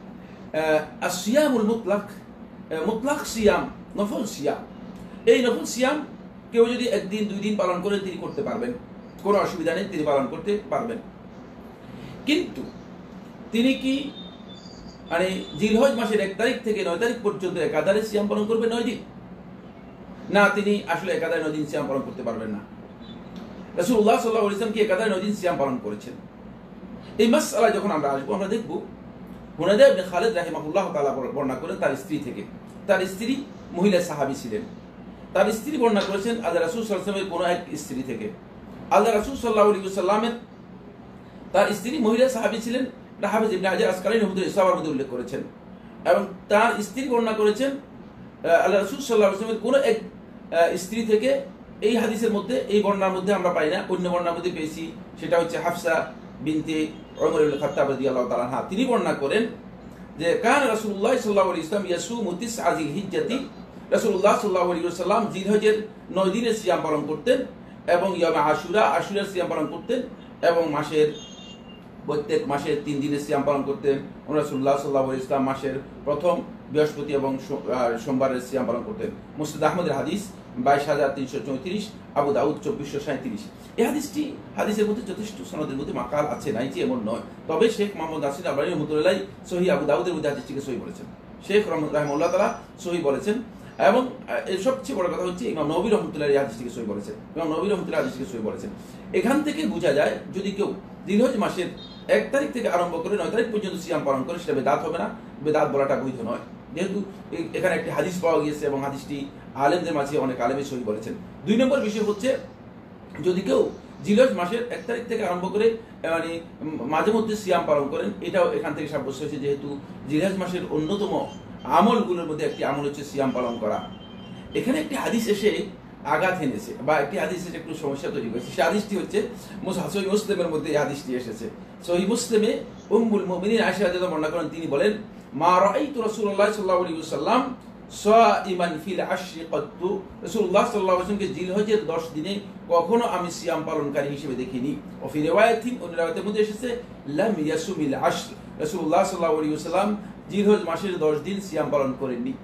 আসিয়ামুল মুতলাক, মুতলাক সিয়াম, নফল সিয়াম। এই নফল সিয়াম কেউ যদি একদিন দুই দিন পালন করে তিনি করতে পারবেন, কোনো অসুবিধা নেই, তিনি পালন করতে পারবেন। কিন্তু তিনি কি মানে জিলহজ মাসের 1 তারিখ থেকে 9 তারিখ পর্যন্ত একাধারে সিয়াম পালন করবেন 9 দিন? না, তিনি আসলে একাধারে 9 দিন সিয়াম পালন করতে পারবেন না। রাসূলুল্লাহ সাল্লাল্লাহু আলাইহি ওয়াসাল্লাম কি একাধারে 9 দিন সিয়াম পালন করেছেন? এই মাসআলা যখন আমরা আসবো আমরা দেখব হুনায়দা ইবনে খালিদ রাহিমাহুল্লাহ তাআলা বর্ণনা করেন তার স্ত্রী থেকে। তার স্ত্রী মহিলা সাহাবী ছিলেন। তার স্ত্রী বর্ণনা করেছেন আল্লাহ রাসূল সাল্লাল্লাহু আলাইহি ওয়াসাল্লামের কোনো এক স্ত্রী থেকে। আল্লাহ রাসূল সাল্লাল্লাহু আলাইহি ওয়াসাল্লামের তার স্ত্রী মহিলা সাহাবী ছিলেন, হাফেজ ইবনে হাজার আসকালানী রহমাতুল্লাহি ইসলামের মধ্যে উল্লেখ করেছেন। এবং তার স্ত্রী বর্ণনা করেছেন আল্লাহ রাসূল সাল্লাল্লাহু আলাইহি ওয়াসাল্লামের কোনো এক স্ত্রী থেকে এই হাদিসের মধ্যে, এই বর্ণনার মধ্যে আমরা পাই না, অন্য বর্ণনার মধ্যে পেয়েছি। সেটা হচ্ছে হাফসা বিনতে ওমর ইবনে খাত্তাব রাদিয়াল্লাহু তাআলা আনহা, তিনি বর্ণনা করেন যে কান রাসূলুল্লাহ সাল্লাল্লাহু আলাইহি ওয়াসাল্লাম ইয়াসুমু তিসআ যিলহিজ্জাতি, রাসূলুল্লাহ সাল্লাল্লাহু আলাইহি ওয়াসাল্লাম জিলহজের 9 দিনের সিয়াম পালন করতেন এবং ইয়ামে আশুরার সিয়াম পালন করতেন এবং প্রত্যেক মাসের 3 দিনের সিয়াম পালন করতেন। রাসূলুল্লাহ সাল্লাল্লাহু আলাইহি ওয়াসাল্লাম মাসের প্রথম বৃহস্পতি এবং সোমবারের সিয়াম পালন করতেন। মুসনাদ আহমদের হাদিস 22,334, আবু দাউদ 2437। এই হাদিসের মধ্যে যথেষ্ট সনদের মধ্যে মাকাল আছে, নাই যে এমন নয়। তবে শেখ মোহাম্মদ নাসির আলবানী রাহমাতুল্লাহ সহিহ আবু দাউদের মধ্যে হাদিসটিকে সহিহ বলেছেন, শেখ রাহমাহুল্লাহ তাআলা সহিহ বলেছেন। এবং এর সবচেয়ে বড় কথা হচ্ছে ইমাম নবী রাহমাতুল্লাহ এই হাদিসটিকে সহিহ বলেছেন, ইমাম নবী রাহমাতুল্লাহ হাদিসটিকে সহিহ বলেছেন। এখান থেকে বোঝা যায় যদি কেউ জিলহজ মাসের 1 তারিখ থেকে আরম্ভ করে 9 তারিখ পর্যন্ত সিয়াম পালন করে সেটা বেদাত হবে না, বেদাত বলাটা বৈধ নয়। যেহেতু এখানে একটি হাদিস পাওয়া গিয়েছে এবং হাদিসটি আলেমদের মাঝে অনেক আলেমই সহিহ বলেছেন। 2 নম্বর বিষয় হচ্ছে যদি কেউ জিলহজ মাসের 1 তারিখ থেকে আরম্ভ করে মানে মাঝে মধ্যে সিয়াম পালন করেন, এটাও এখান থেকে সাব্যস্ত হয়েছে, যেহেতু জিলহজ মাসের অন্যতম আমলগুলোর মধ্যে একটি আমল হচ্ছে সিয়াম পালন করা। এখানে একটি হাদিস এসে আঘাত এনেছে বা একটি হাদিস এসে একটু সমস্যা তৈরি করেছে। সেই হাদিসটি হচ্ছে সহিহ মুসলিমের মধ্যে এই হাদিসটি এসেছে। সহিহ মুসলিমে উম্মুল মুমিনিন আয়েশা রাদিয়াল্লাহু আনহা বর্ণনা করেন, তিনি বলেন মা রাআইতু রাসূলুল্লাহ সাল্লাল্লাহু আলাইহি ওয়াসাল্লাম সাইমান ফিল আশরি কত্তু, রাসূলুল্লাহ সাল্লাল্লাহু আলাইহি ওয়াসাল্লামকে জিলহজের 10 দিনে কখনো আমি সিয়াম পালনকারী হিসেবে দেখিনি। ও ফি রিওয়ায়াতিন, অন্য রিওয়ায়াতের মধ্যে এসেছে লাম ইয়াসুমিল আশর, রাসূলুল্লাহ সাল্লাল্লাহু আলাইহি ওয়াসাল্লাম জিলহজ মাসের 10 দিন সিয়াম পালন করেননি।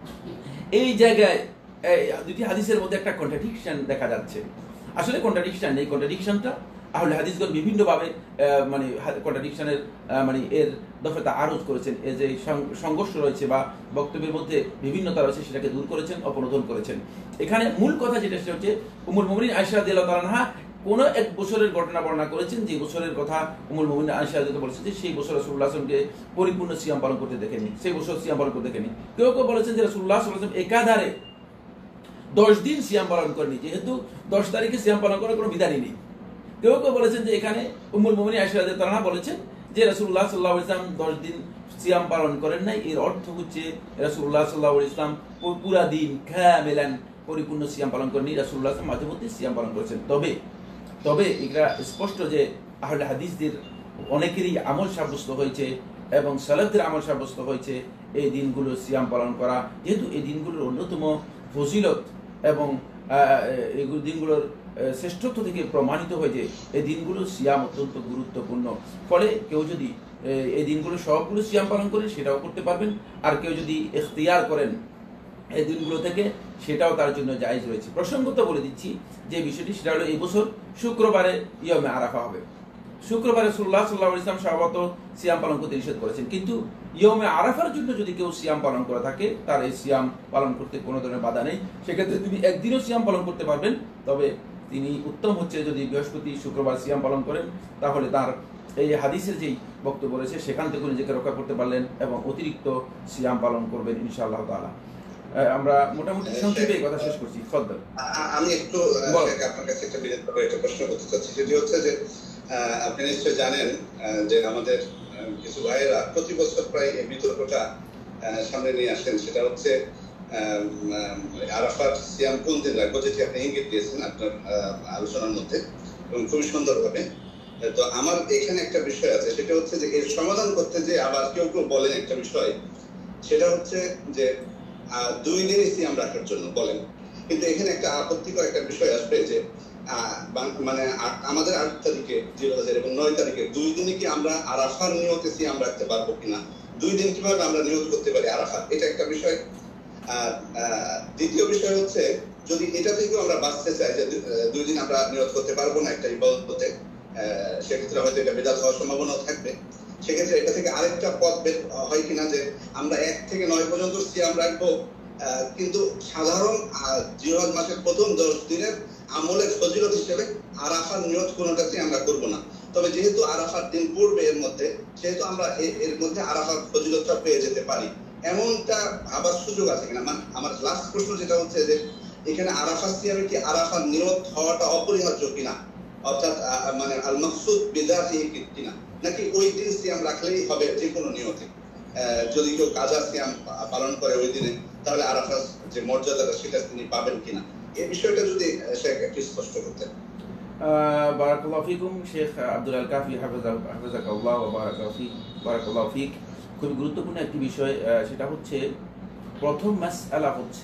এই জায়গায় দুটি হাদিসের মধ্যে একটা কন্ট্রাডিকশন দেখা যাচ্ছে। আসলে কন্ট্রাডিকশন নেই, কন্ট্রাডিকশনটা আহলে হাদিসগণ বিভিন্নভাবে মানে কন্ট্রাডিকশনের মানে এর দফাটা আরোজ করেছেন। এর যে সংঘর্ষ রয়েছে বা বক্তব্যের মধ্যে বিভিন্নতা রয়েছে সেটাকে দূর করেছেন, অপনোদন করেছেন। এখানে মূল কথা যেটা সেটা হচ্ছে উম্মুল মুমিনিন আয়েশা রাদিয়াল্লাহু তাআলা আনহা কোনো এক বছরের ঘটনা বর্ণনা করেছেন, যে বছরের কথা উম্মুল মুমিনিন আয়েশা রাদিয়াল্লাহু বলেছেন যে সেই বছর রাসূলুল্লাহ সাল্লাল্লাহু আলাইহি ওয়াসাল্লামকে পরিপূর্ণ সিয়াম পালন করতে দেখেনি, সেই বছর সিয়াম পালন করতে দেখেনি। কেউ কেউ বলেছেন যে রাসূলুল্লাহ সাল্লাল্লাহু আলাইহি ওয়াসাল্লাম একাধারে 10 দিন সিয়াম পালন করেনি, যেহেতু 10 তারিখে সিয়াম পালন করার কোনো বিধানই নেই। কেউ কেউ বলেছেন যে এখানে উম্মুল মুমিনিন আয়েশা রাদিয়াল্লাহু তাআলা বলেছেন যে রাসূলুল্লাহ সাল্লাল্লাহু আলাইহি ওয়াসাল্লাম 10 দিন সিয়াম পালন করেন নাই। এর অর্থ হচ্ছে রাসূলুল্লাহ সাল্লাল্লাহু আলাইহি ওয়াসাল্লাম পুরা দিন কামিলান পরিপূর্ণ সিয়াম পালন করেননি, রাসূলুল্লাহ সাল্লাল্লাহু আলাইহি ওয়াসাল্লাম মাঝে মধ্যে সিয়াম পালন করেছেন। তবে এটা স্পষ্ট যে আহলে হাদিসদের অনেকেরই আমল সাব্যস্ত হয়েছে এবং সালাফদের আমল সাব্যস্ত হয়েছে এই দিনগুলো সিয়াম পালন করা, যেহেতু এই দিনগুলোর অন্যতম ফজিলত এবং এই দিনগুলোর শ্রেষ্ঠত্ব থেকে প্রমাণিত হয় যে এই দিনগুলো সিয়াম অত্যন্ত গুরুত্বপূর্ণ। ফলে কেউ যদি এই দিনগুলো সবগুলো সিয়াম পালন করেন সেটাও করতে পারবেন, আর কেউ যদি ইখতিয়ার করেন এই দিনগুলো থেকে সেটাও তার জন্য জায়েজ রয়েছে। প্রসঙ্গত বলে দিচ্ছি যে বিষয়টি, সেটা হলো এই বছর শুক্রবারে ইয়মে আরাফা হবে। শুক্রবারে রাসূলুল্লাহ সাল্লাল্লাহু আলাইহি ওয়াসাল্লাম স্বভাবত সিয়াম পালন করতে নিষেধ করেছেন, কিন্তু ইয়মে আরাফার জন্য যদি কেউ সিয়াম পালন করে থাকে তার এই সিয়াম পালন করতে কোনো ধরনের বাধা নেই। সেক্ষেত্রে তিনি একদিনও সিয়াম পালন করতে পারবেন, তবে তিনি উত্তম হচ্ছে যদি বৃহস্পতি শুক্রবার সিয়াম পালন করেন, তাহলে তার এই হাদিসের যেই বক্তব্য রয়েছে সেখান থেকে নিজেকে রক্ষা করতে পারলেন এবং অতিরিক্ত সিয়াম পালন করবেন ইনশাআল্লাহ তাআলা। আমরা মোটামুটি সংক্ষেপে এই কথা শেষ করছি। ফদ্দল, আমি একটু আপনার কাছে একটা বিনীত একটা প্রশ্ন করতে চাচ্ছি, যেটি হচ্ছে যে আপনি নিশ্চয় জানেন যে আমাদের কিছু ভাইয়েরা প্রতি বছর প্রায় এই বিতর্কটা সামনে নিয়ে আসেন, সেটা হচ্ছে আরাফাত সিয়াম কোন দিন রাখবো, যেটি আপনি ইঙ্গিত দিয়েছেন আপনার আলোচনার মধ্যে এবং খুবই সুন্দরভাবে। তো আমার এখানে একটা বিষয় আছে, সেটা হচ্ছে যে এর সমাধান করতে যে আবার কেউ কেউ বলেন একটা বিষয়, সেটা হচ্ছে যে 2 দিনই সিয়াম রাখার জন্য বলেন, কিন্তু এখানে একটা আপত্তিকর একটা বিষয় আসবে যে মানে আমাদের 8 তারিখে জিলহজের এবং 9 তারিখে 2 দিনই কি আমরা আরাফার নিয়তে সিয়াম রাখতে পারবো কিনা, 2 দিন কিভাবে আমরা নিয়ত করতে পারি আরাফার, এটা একটা বিষয়। আর দ্বিতীয় বিষয় হচ্ছে যদি এটা থেকেও আমরা বাঁচতে চাই যে 2 দিন আমরা নিয়ত করতে পারবো না একটা ইবাদতে, সেক্ষেত্রে হয়তো এটা বিদআত হওয়ার সম্ভাবনা থাকবে। সেক্ষেত্রে এটা থেকে আরেকটা পথ বের হয় কিনা যে আমরা 1 থেকে 9 পর্যন্ত সিয়াম রাখবো, কিন্তু সাধারণ জিলহজ মাসের প্রথম 10 দিনের আমলের ফজিলত হিসেবে আরাফার নিয়ত কোনোটাতে আমরা করব না। তবে যেহেতু আরাফার দিন পূর্বে এর মধ্যে, সেহেতু আমরা এর মধ্যে আরাফার ফজিলতটা পেয়ে যেতে পারি, এমনটা আবার সুযোগ আছে কিনা। মানে আমার লাস্ট প্রশ্ন যেটা হচ্ছে যে এখানে আরাফা সিয়ামে কি আরাফার নিয়ত হওয়াটা অপরিহার্য কিনা, অর্থাৎ মানে আল মাকসুদ বিদাতিহি কিনা, নাকি ওই দিন সিয়াম রাখলেই হবে যে কোনো নিয়তে, যদি কেউ কাজা সিয়াম পালন করে ওই দিনে তাহলে আরাফার যে মর্যাদাটা সেটা তিনি পাবেন কিনা। এই বিষয়টা যদি শেখ একটু স্পষ্ট করতেন। বারাকাল্লাহু ফিকুম শেখ আব্দুল আল কাফি হাফিজাকাল্লাহ ওয়া বারাকাল্লাহু ফিক। খুবই গুরুত্বপূর্ণ একটি বিষয়, সেটা হচ্ছে প্রথম মাসআলা হচ্ছে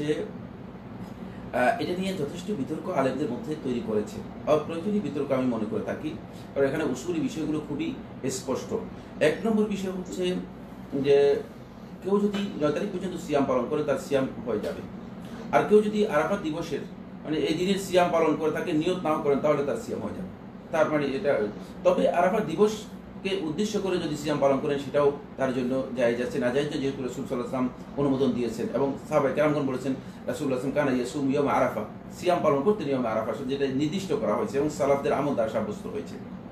এটা নিয়ে যথেষ্ট বিতর্ক আলেমদের মধ্যে তৈরি করেছে, অপ্রয়োজনীয় বিতর্ক আমি মনে করে থাকি, কারণ এখানে উসুলি বিষয়গুলো খুবই স্পষ্ট। এক নম্বর বিষয় হচ্ছে যে কেউ যদি 9 তারিখ পর্যন্ত সিয়াম পালন করে তার সিয়াম হয়ে যাবে, আর কেউ যদি আরাফাত দিবসের মানে এই দিনের সিয়াম পালন করে তাকে নিয়ত নাও করেন তাহলে তার সিয়াম হয়ে যাবে। তার মানে এটা, তবে আরাফাত দিবসকে উদ্দেশ্য করে যদি সিয়াম পালন করেন সেটাও তার জন্য জায়েজ আছে। না জায়েজ যেহেতু রাসূল সাল্লাল্লাহু আলাইহি ওয়াসাল্লাম অনুমোদন দিয়েছেন এবং সাহাবায়ে কেরামগণ বলেছেন রাসূলুল্লাহ সাল্লাল্লাহু আলাইহি ওয়াসাল্লাম কানা ইয়াসুম ইয়াউম আরাফা, সিয়াম পালন করতে ইয়াউম আরাফা, যেটা নির্দিষ্ট করা হয়েছে এবং সালাফদের আমল দ্বারা সাব্যস্ত হয়েছে।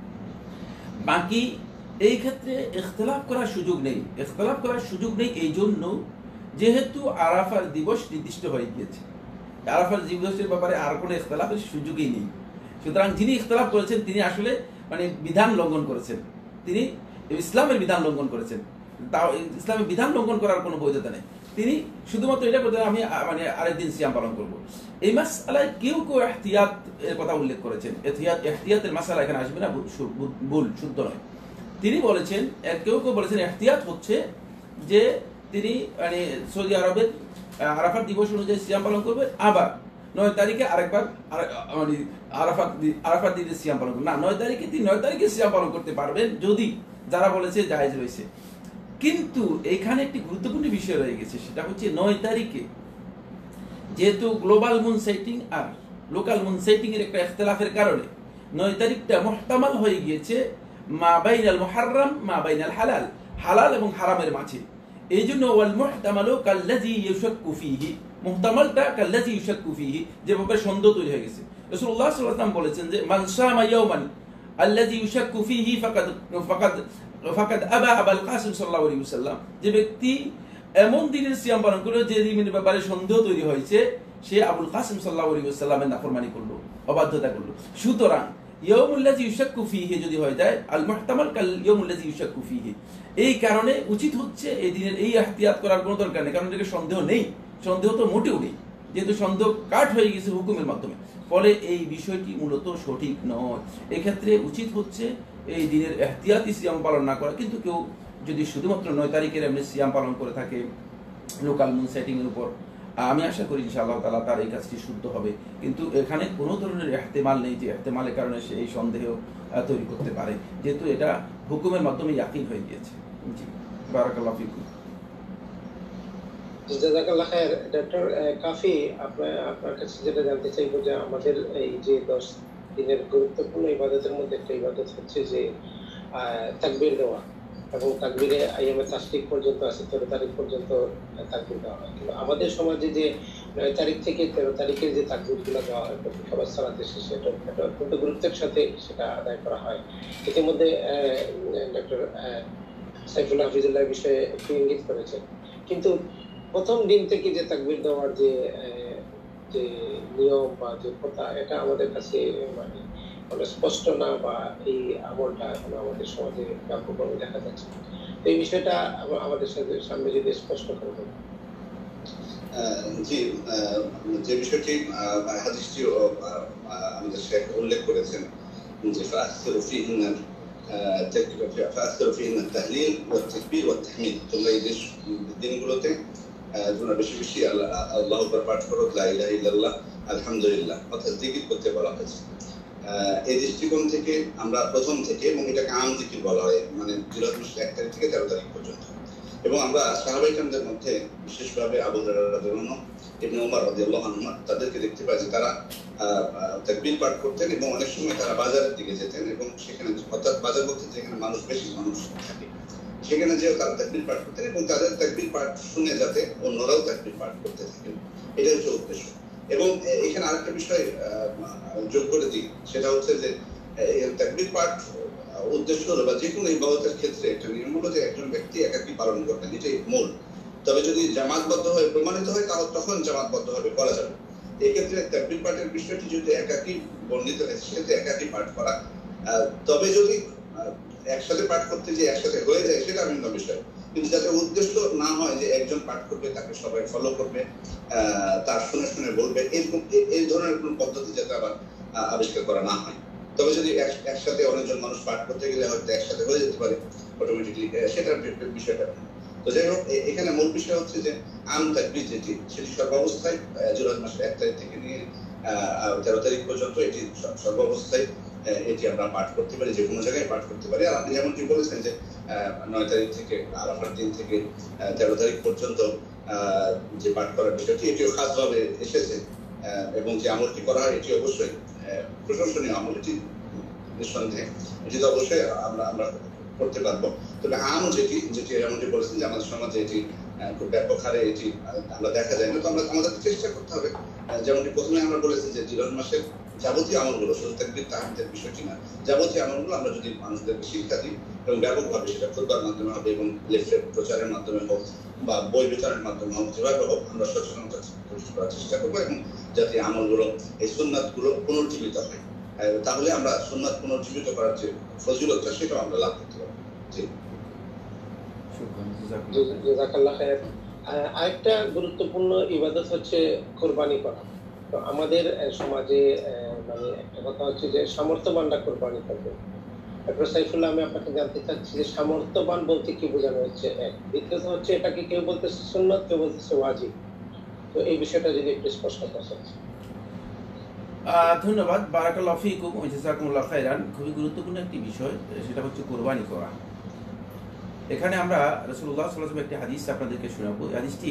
বাকি এই ক্ষেত্রে ইখতিলাফ করার সুযোগ নেই। ইখতিলাফ করার সুযোগ নেই এই জন্য যেহেতু আরাফার দিবস নির্দিষ্ট হয়ে গিয়েছে, আরাফার দিবসের ব্যাপারে আর কোনো ইখতিলাফের সুযোগই নেই। সুতরাং যিনি ইখতিলাফ করেছেন তিনি আসলে মানে বিধান লঙ্ঘন করেছেন, তিনি ইসলামের বিধান লঙ্ঘন করেছেন। তাও ইসলামের বিধান লঙ্ঘন করার কোনো বৈধতা নেই। তিনি শুধুমাত্র এটা করতেন আমি মানে আরেকদিন সিয়াম পালন করব। এই মাসআলায় কেউ কেউ ইহতিয়াত এর কথা উল্লেখ করেছেন। ইহতিয়াতের মাসআলা এখানে আসবে না, ভুল, শুদ্ধ নয়। তিনি বলেছেন, কেউ কেউ বলেছেন ইহতিয়াত হচ্ছে যে তিনি মানে সৌদি আরবের আরাফাত দিবস অনুযায়ী সিয়াম পালন করবে, আবার 9 তারিখে আরেকবার মানে আরাফাত দিনে সিয়াম পালন করবে না, 9 তারিখে তিনি 9 তারিখে সিয়াম পালন করতে পারবেন যদি যারা বলেছে জায়েজ রয়েছে। কিন্তু এখানে একটি গুরুত্বপূর্ণ বিষয় রয়ে গেছে, সেটা হচ্ছে 9 তারিখে যেহেতু গ্লোবাল মুন সেটিং আর লোকাল মুন সেটিং এর একটা ইখতিলাফের কারণে 9 তারিখটা মুহতামাল হয়ে গিয়েছে মা বাইনাল মুহাররাম মা বাইনাল হালাল, হালাল এবং হারামের মাঝে। এই জন্য ওয়াল মুহতামালু কাল্লাযী ইউশাক্কু ফীহি, মুহতামালটা কাল্লাযী ইউশাক্কু ফীহি, যে ব্যাপারে সন্দেহ তৈরি হয়ে গেছে। রাসূলুল্লাহ সাল্লাল্লাহু আলাইহি ওয়াসাল্লাম বলেছেন যে মান শামা ইয়াওমান আল্লাযী ইউশাক্কু ফীহি ফাকাদ আবা আবুল কাসিম সাল্লাল্লাহু আলাইহি ওয়াসাল্লাম, যে ব্যক্তি এমন দিনের সিয়াম পালন করলো যে দিনের ব্যাপারে সন্দেহ তৈরি হয়েছে, সে আবুল কাসিম সাল্লাল্লাহু আলাইহি ওয়াসাল্লামের নাফরমানি করলো, অবাধ্যতা করলো। সুতরাং ইয়াউমুল্লাযী ইউশাক্কু ফীহি যদি হয়ে যায় আল মুহতামাল কাল ইয়াউমুল্লাযী ইউশাক্কু ফীহি, এই কারণে উচিত হচ্ছে এই দিনের এই ইহতিয়াত করার কোনো দরকার নেই, কারণ এটাকে সন্দেহ নেই, সন্দেহ তো মোটেও নেই, যেহেতু সন্দেহ কাট হয়ে গেছে হুকুমের মাধ্যমে। ফলে এই বিষয়টি মূলত সঠিক নয়। এক্ষেত্রে উচিত হচ্ছে এই দিনের ইহতিয়াতি সিয়াম পালন না করা। কিন্তু কেউ যদি শুধুমাত্র 9 তারিখের এমনি সিয়াম পালন করে থাকে লোকাল মুন সেটিং এর উপর, আমি আশা করি ইনশাআল্লাহ তাআলা তার এই কাজটি শুদ্ধ হবে। কিন্তু এখানে কোনো ধরনের ইহতিমাল নেই যে ইহতিমালের কারণে সে এই সন্দেহ তৈরি করতে পারে, যেহেতু এটা হুকুমের মাধ্যমে ইয়াকিন হয়ে গিয়েছে। জি, বারাকাল্লাহু ফিকুম। জাযাকাল্লাহ খায়ের। ডক্টর কাফি, আপনার কাছে যেটা জানতে চাইবো যে আমাদের এই যে 10 দিনের গুরুত্বপূর্ণ ইবাদতের মধ্যে একটা ইবাদত হচ্ছে যে তাকবীর দেওয়া, এবং তাকবীরে আইয়ামে তাশরিক পর্যন্ত আছে, 13 তারিখ পর্যন্ত তাকবীর দেওয়া হয়। কিন্তু আমাদের সমাজে যে 9 তারিখ থেকে 13 তারিখের যে তাকবীরগুলো দেওয়া হয় সবার সালাতে শেষে, এটা অত্যন্ত গুরুত্বের সাথে সেটা আদায় করা হয়। ইতিমধ্যে ডক্টর সাইফুল্লাহ হাফিজুল্লাহ বিষয়ে একটু ইঙ্গিত করেছেন, কিন্তু প্রথম দিন থেকে যে তাকবীর দেওয়ার যে নিয়ম বা যে কথা, এটা আমাদের কাছে মানে স্পষ্ট না, বা এই আমলটা এখন আমাদের সমাজে ব্যাপকভাবে দেখা যাচ্ছে। তো এই বিষয়টা আমাদের সামনে যদি স্পষ্ট করে দেন। জি, যে বিষয়টি হাদিসটি আমাদের শেখ উল্লেখ করেছেন যে ফাআসিরু ফীহিন্না তাহলিল ওয়া তাকবীর ওয়া তাহমিদ, তোমরা এই দিনগুলোতে তোমরা বেশি বেশি আল্লাহু আকবার পাঠ করো, লা ইলাহা ইল্লাল্লাহ, আলহামদুলিল্লাহ, অর্থাৎ জিকির করতে বলা হয়েছে। এই দৃষ্টিকোণ থেকে আমরা প্রথম থেকে, এবং এটাকে আম জিকির বলা হয়, মানে জিলহজ মাসের 1 তারিখ থেকে 13 তারিখ পর্যন্ত। এবং আমরা সাহাবায়ে কেরামদের মধ্যে বিশেষভাবে আবু হুরায়রা রাদিয়াল্লাহু আনহু, ইবনে ওমর রাদিয়াল্লাহু আনহু, তাদেরকে দেখতে পাই যে তারা তাকবীর পাঠ করতেন, এবং অনেক সময় তারা বাজারের দিকে যেতেন, এবং সেখানে, অর্থাৎ বাজার বলতে যেখানে বেশি মানুষ থাকে, সেখানে যেও তারা তাকবীর পাঠ করতেন, এবং তাদের তাকবীর পাঠ শুনে যাতে অন্যরাও তাকবীর পাঠ করতে থাকেন, এটা হচ্ছে উদ্দেশ্য। এবং এখানে আরেকটা বিষয় যোগ করে দিই, সেটা হচ্ছে যে তাকবীর পাঠ উদ্দেশ্য হলো, বা যে কোনো ইবাদতের ক্ষেত্রে একটা নিয়ম হলো যে একজন ব্যক্তি একাকী পালন করবেন, এটাই মূল। তবে যদি জামাতবদ্ধ হয়ে প্রমাণিত হয় তাহলে তখন জামাতবদ্ধ হবে করা যাবে। এক্ষেত্রে তাকবীর পাঠের বিষয়টি যদি একাকী বর্ণিত হয়েছে, সেটা একাকী পাঠ করা। তবে যদি একসাথে পাঠ করতে যে একসাথে হয়ে যায় সেটা ভিন্ন বিষয়। কিন্তু যাতে উদ্দেশ্য না হয় যে একজন পাঠ করবে তাকে সবাই ফলো করবে, তার শুনে শুনে বলবে, এরকম এই ধরনের কোনো পদ্ধতি যাতে আবার আবিষ্কার করা না হয়। তবে যদি একসাথে অনেকজন মানুষ পাঠ করতে গেলে হয়তো একসাথে হয়ে যেতে পারে অটোমেটিকলি, সেটার বিষয়টা। তো যাই হোক, এখানে মূল বিষয় হচ্ছে যে আম তাকবীর যেটি, সেটি সর্বাবস্থায় জিলহজ মাসের 1 তারিখ থেকে নিয়ে 13 তারিখ পর্যন্ত এটি সর্বাবস্থায় এটি আমরা পাঠ করতে পারি, যে কোনো জায়গায় পাঠ করতে পারি। আর আপনি যেমনটি বলেছেন যে 9 তারিখ থেকে আরাফার দিন থেকে 13 তারিখ পর্যন্ত যে পাঠ করার বিষয়টি, এটিও খাসভাবে এসেছে, এবং যে আমলটি করা হয় এটি অবশ্যই প্রশংসনীয় আমল। এটি নিঃসন্দেহে এটি তো অবশ্যই আমরা করতে পারবো। তবে আম যেটি যেমনটি বলেছেন যে আমাদের সমাজে এটি খুব ব্যাপক হারে এটি আমরা দেখা যায় না। তো আমাদের চেষ্টা করতে হবে, যেমনটি প্রথমে আমরা বলেছি যে জিলহজ মাসের যাবতীয় আমলগুলো, শুধু তাকবীর তাহমিদের বিষয়টি না, যাবতীয় আমলগুলো আমরা যদি মানুষদেরকে শিক্ষা দিই এবং ব্যাপকভাবে, সেটা খুতবার মাধ্যমে হবে এবং লিফলেট প্রচারের মাধ্যমে হোক বা বই বিতরণের মাধ্যমে হোক, যেভাবে হোক আমরা সচেতনতা সৃষ্টি করার চেষ্টা করবো, এবং যাতে আমলগুলো, এই সুন্নাতগুলো পুনর্জীবিত হয়, তাহলে আমরা সুন্নাত পুনর্জীবিত করার যে ফজিলতটা, সেটাও আমরা লাভ করতে পারবো। জাযাকাল্লাহ খায়ের। আরেকটা গুরুত্বপূর্ণ ইবাদত হচ্ছে কোরবানি করা। তো আমাদের সমাজে মানে একটা কথা হচ্ছে যে সামর্থ্যবানরা কোরবানি করবে। ডক্টর সাইফুল্লাহ, আমি আপনাকে জানতে চাচ্ছি যে সামর্থ্যবান বলতে কি বোঝানো হচ্ছে? দ্বিতীয়ত হচ্ছে এটাকে কেউ বলতেছে সুন্নাত, কেউ বলতেছে ওয়াজিব। তো এই বিষয়টা যদি একটু স্পষ্ট করেন। ধন্যবাদ, বারাকাল্লাহু ফিকুম ওয়া জাযাকুমুল্লাহু খাইরান। খুবই গুরুত্বপূর্ণ একটি বিষয়, সেটা হচ্ছে কোরবানি করা। এখানে আমরা রাসূলুল্লাহ সাল্লাল্লাহু আলাইহি ওয়াসাল্লাম একটি হাদিস আপনাদেরকে শোনাবো। হাদিসটি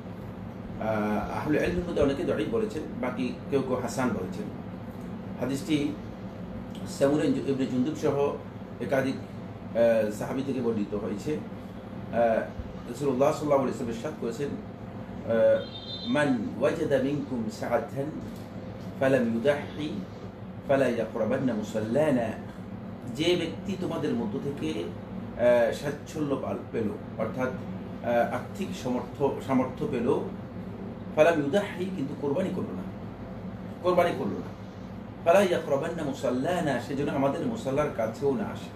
আহলে ইলমের মধ্যে অনেকে দঈফ বলেছেন, বাকি কেউ কেউ হাসান বলেছেন। হাদিসটি সামুরা ইবনে জুনদুব সহ একাধিক সাহাবী থেকে বর্ণিত হয়েছে। রাসূলুল্লাহ সাল্লাল্লাহু আলাইহি ওয়াসাল্লাম ইরশাদ করেছেন, মান ওয়াজাদা মিনকুম সাআতান ফালাম ইউদাহি ফালা ইয়াকরাবান্না মুসাল্লানা। যে ব্যক্তি তোমাদের মধ্য থেকে স্বাচ্ছল্য পেল, অর্থাৎ আর্থিক সামর্থ্য পেল, ফালাম ইউদাহি, কিন্তু কোরবানি করলো না, ফালা ইয়াকরাবান্না মুসাল্লানা, সেজন্য আমাদের মুসাল্লার কাছেও না আসে,